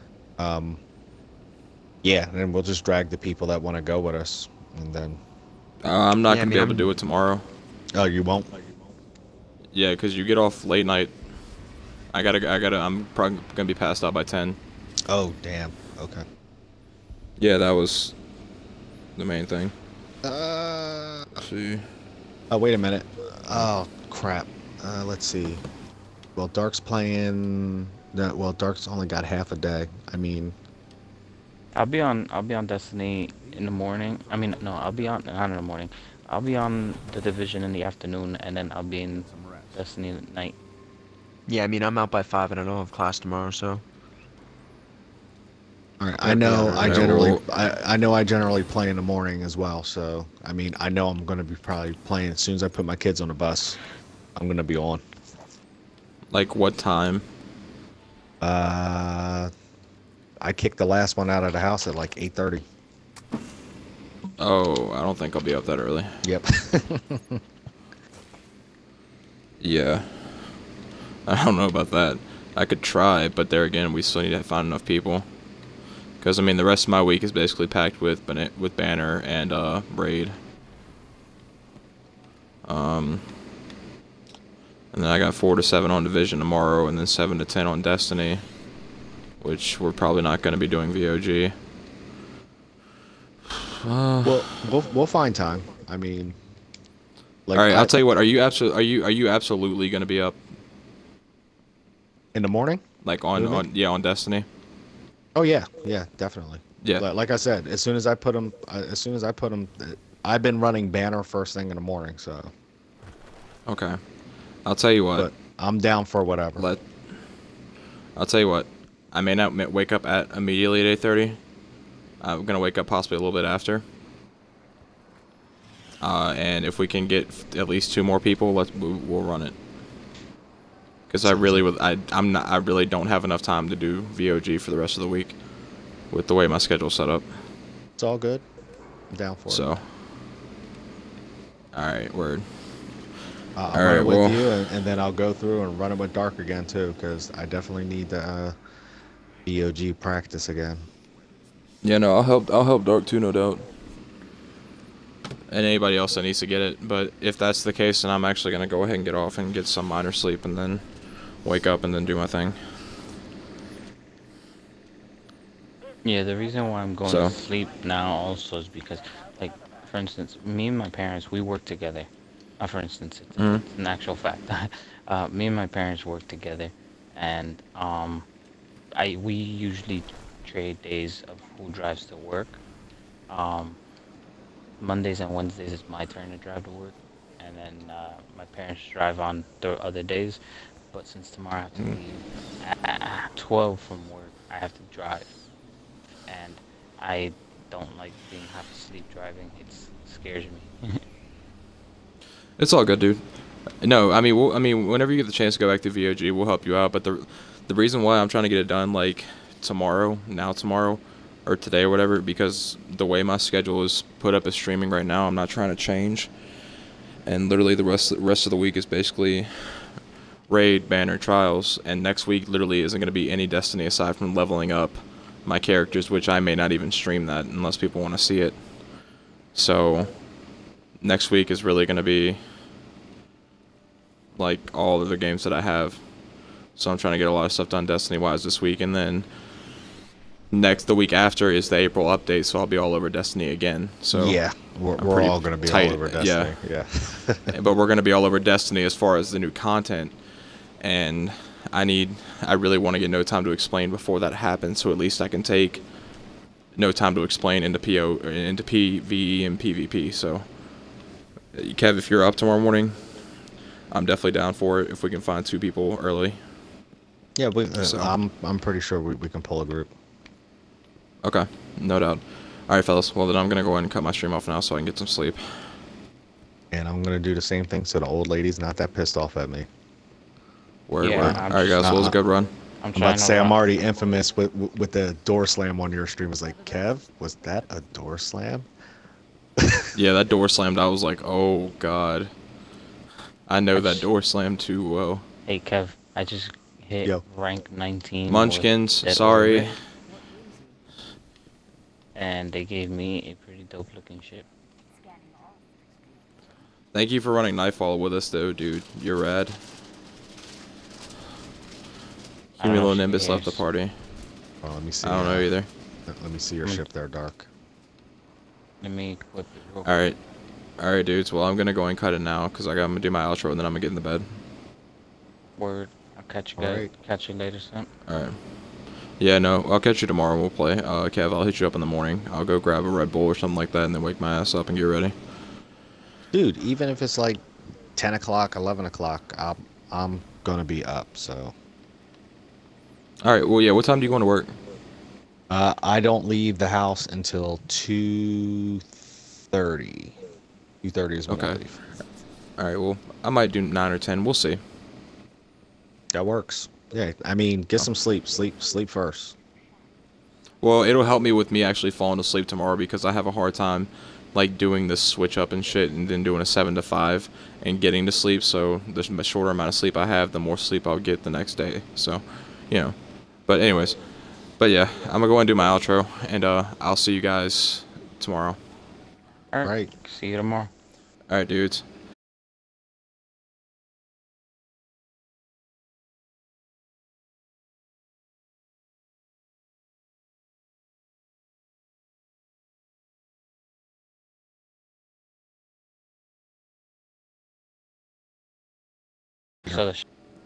Yeah, and then we'll just drag the people that want to go with us, and then. I'm not Yeah, gonna be able to do it tomorrow. Oh, you won't. Yeah, because you get off late night. I'm probably gonna be passed out by 10. Oh, damn. Okay. Yeah, that was the main thing. Let's see. Oh, wait a minute. Oh, crap. Let's see. Well, Dark's playing. No, well, Dark's only got half a day. I mean. I'll be on Destiny in the morning. I mean, no, I'll be on not in the morning. I'll be on the Division in the afternoon, and then I'll be in Destiny at night. Yeah, I mean I'm out by 5 and I don't have class tomorrow, so. All right. I know. I know. I generally play in the morning as well. So I mean, I know I'm going to be probably playing as soon as I put my kids on the bus. I'm going to be on. Like what time? I kicked the last one out of the house at like 8:30. Oh, I don't think I'll be up that early. Yep. Yeah. I don't know about that. I could try, but there again, we still need to find enough people. Because, I mean, the rest of my week is basically packed with Banner and Raid. And then I got 4 to 7 on Division tomorrow, and then 7 to 10 on Destiny. Which we're probably not going to be doing VOG. Well, we'll find time. I mean, like, all right. I'll tell you what. Are you absolutely going to be up in the morning? Like on Destiny? Oh yeah, definitely. Yeah. Like I said, as soon as I put them, I've been running Banner first thing in the morning. So. Okay. I'll tell you what. But I'm down for whatever. I'll tell you what. I may not wake up at immediately at 8:30. I'm gonna wake up possibly a little bit after. And if we can get at least 2 more people, we'll run it. Because I really don't have enough time to do VOG for the rest of the week, with the way my schedule's set up. It's all good. I'm down for it. So. All right, word. I'll run it with you, and then I'll go through and run it with Dark again too, because I definitely need the VOG practice again. Yeah, no, I'll help Dark too, no doubt. And anybody else that needs to get it. But if that's the case, then I'm actually gonna go ahead and get off and get some minor sleep, and then wake up and then do my thing. Yeah, the reason why I'm going to sleep now also is because, like, for instance, me and my parents, we work together. For instance, it's an actual fact. Me and my parents work together, and we usually trade days of who drives to work. Mondays and Wednesdays is my turn to drive to work, and then my parents drive on the other days. But since tomorrow I have to leave at 12 from work, I have to drive, and I don't like being half asleep driving. It scares me. It's all good, dude. No, I mean, whenever you get the chance to go back to VOG, we'll help you out. But the reason why I'm trying to get it done like tomorrow, or today or whatever, because the way my schedule is put up as streaming right now, I'm not trying to change. And literally the rest of the week is basically raid, banner, trials, and next week literally isn't going to be any Destiny aside from leveling up my characters, which I may not even stream that unless people want to see it. So next week is really going to be like all of the games that I have. So I'm trying to get a lot of stuff done Destiny-wise this week, and then the week after is the April update, so I'll be all over Destiny again. So yeah, we're all going to be tight, all over Destiny. Yeah. But we're going to be all over Destiny as far as the new content, and I really want to get No Time to Explain before that happens, so at least I can take No Time to Explain into PvE and PvP. So Kev, if you're up tomorrow morning, I'm definitely down for it if we can find 2 people early. Yeah, I'm pretty sure we can pull a group. Okay, no doubt. Alright, fellas. Well, then I'm going to go ahead and cut my stream off now so I can get some sleep. And I'm going to do the same thing so the old lady's not that pissed off at me. Word. Alright, guys. Well, it was a good run. I'm about to say I'm already infamous with the door slam on your stream. It's like, Kev, was that a door slam? Yeah, that door slammed. I was like, oh, God. I know that door slammed too well. Hey, Kev, I just hit rank 19. Munchkins, sorry. And they gave me a pretty dope looking ship. Thank you for running Nightfall with us, though, dude. You're rad. Cumulo Nimbus left the party. Oh, let me see. I don't know either. Let me see your ship there, Dark. Let me equip it real quick. Alright. Alright, dudes. Well, I'm going to go and cut it now because I'm going to do my outro and then I'm going to get in the bed. Word. I'll catch you guys. Right. Catch you later, son. Alright. Yeah, no, I'll catch you tomorrow and we'll play. Kev, I'll hit you up in the morning. I'll go grab a Red Bull or something like that and then wake my ass up and get ready. Dude, even if it's like 10 o'clock, 11 o'clock, I'm going to be up, so. Alright, well, yeah, what time do you go to work? I don't leave the house until 2:30. 2:30 is when I leave. Alright, well, I might do 9 or 10. We'll see. That works. Yeah, I mean, get some sleep. Sleep first. Well, it'll help me with me actually falling asleep tomorrow because I have a hard time, like, doing this switch up and shit and then doing a 7 to 5 and getting to sleep. So the shorter amount of sleep I have, the more sleep I'll get the next day. So, you know. But anyways. But yeah, I'm going to go and do my outro, and I'll see you guys tomorrow. Alright. See you tomorrow. Alright, dudes. So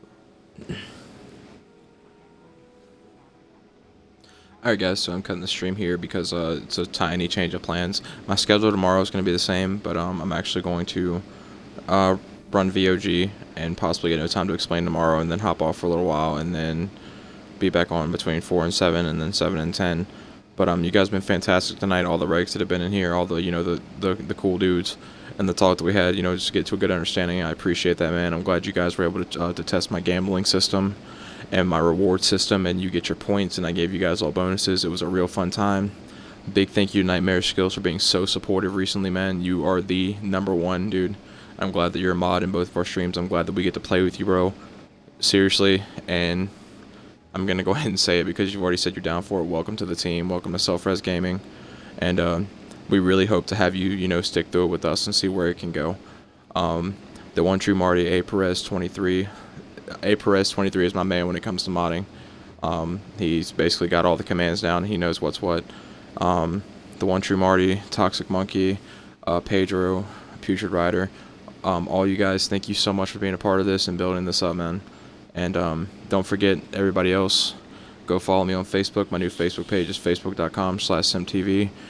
Alright guys, so I'm cutting the stream here because it's a tiny change of plans. My schedule tomorrow is going to be the same, but I'm actually going to run VOG and possibly get No Time to Explain tomorrow and then hop off for a little while and then be back on between 4 and 7 and then 7 and 10. But you guys have been fantastic tonight, all the regs that have been in here, all the, you know, the cool dudes and the talk that we had, you know, just to get to a good understanding. I appreciate that, man. I'm glad you guys were able to test my gambling system and my reward system, and you get your points, and I gave you guys all bonuses. It was a real fun time. Big thank you to Nightmare Skills for being so supportive recently, man. You are the #1, dude. I'm glad that you're a mod in both of our streams. I'm glad that we get to play with you, bro. Seriously, and I'm going to go ahead and say it because you've already said you're down for it. Welcome to the team. Welcome to Self-Res Gaming. And we really hope to have you, you know, stick through it with us and see where it can go. The one true Marty, A. Perez 23. A. Perez 23 is my man when it comes to modding. He's basically got all the commands down. He knows what's what. The one true Marty, Toxic Monkey, Pedro, Putrid Rider. All you guys, thank you so much for being a part of this and building this up, man. And don't forget, everybody else, go follow me on Facebook. My new Facebook page is facebook.com/simtv.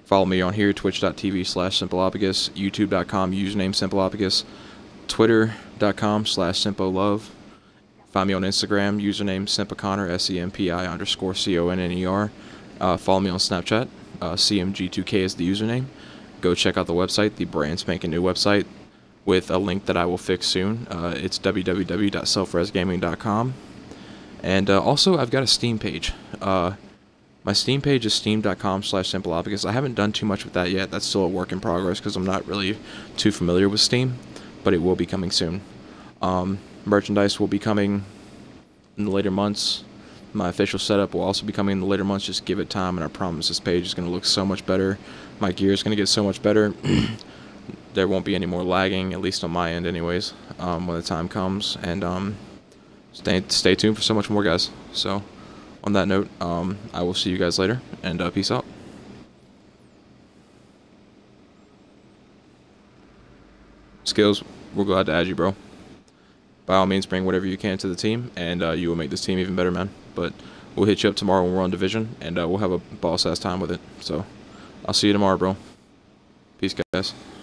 Follow me on here, twitch.tv/simpleopagus, youtube.com, username simpleopagus, twitter.com/simplelove. Find me on Instagram, username simpiconnor, SEMPI_CONNER. Follow me on Snapchat, CMG2K is the username. Go check out the website, the brand spanking new website, with a link that I will fix soon. It's www.selfresgaming.com. And also, I've got a Steam page. My Steam page is steam.com/simpleopagus. I haven't done too much with that yet. That's still a work in progress because I'm not really too familiar with Steam, but it will be coming soon. Merchandise will be coming in the later months. My official setup will also be coming in the later months. Just give it time, and I promise this page is going to look so much better. My gear is going to get so much better. There won't be any more lagging, at least on my end anyways, when the time comes. And stay tuned for so much more, guys. So on that note, I will see you guys later, and peace out. Skills, we're glad to add you, bro. By all means, bring whatever you can to the team, and you will make this team even better, man. But we'll hit you up tomorrow when we're on Division, and we'll have a boss-ass time with it. So I'll see you tomorrow, bro. Peace, guys.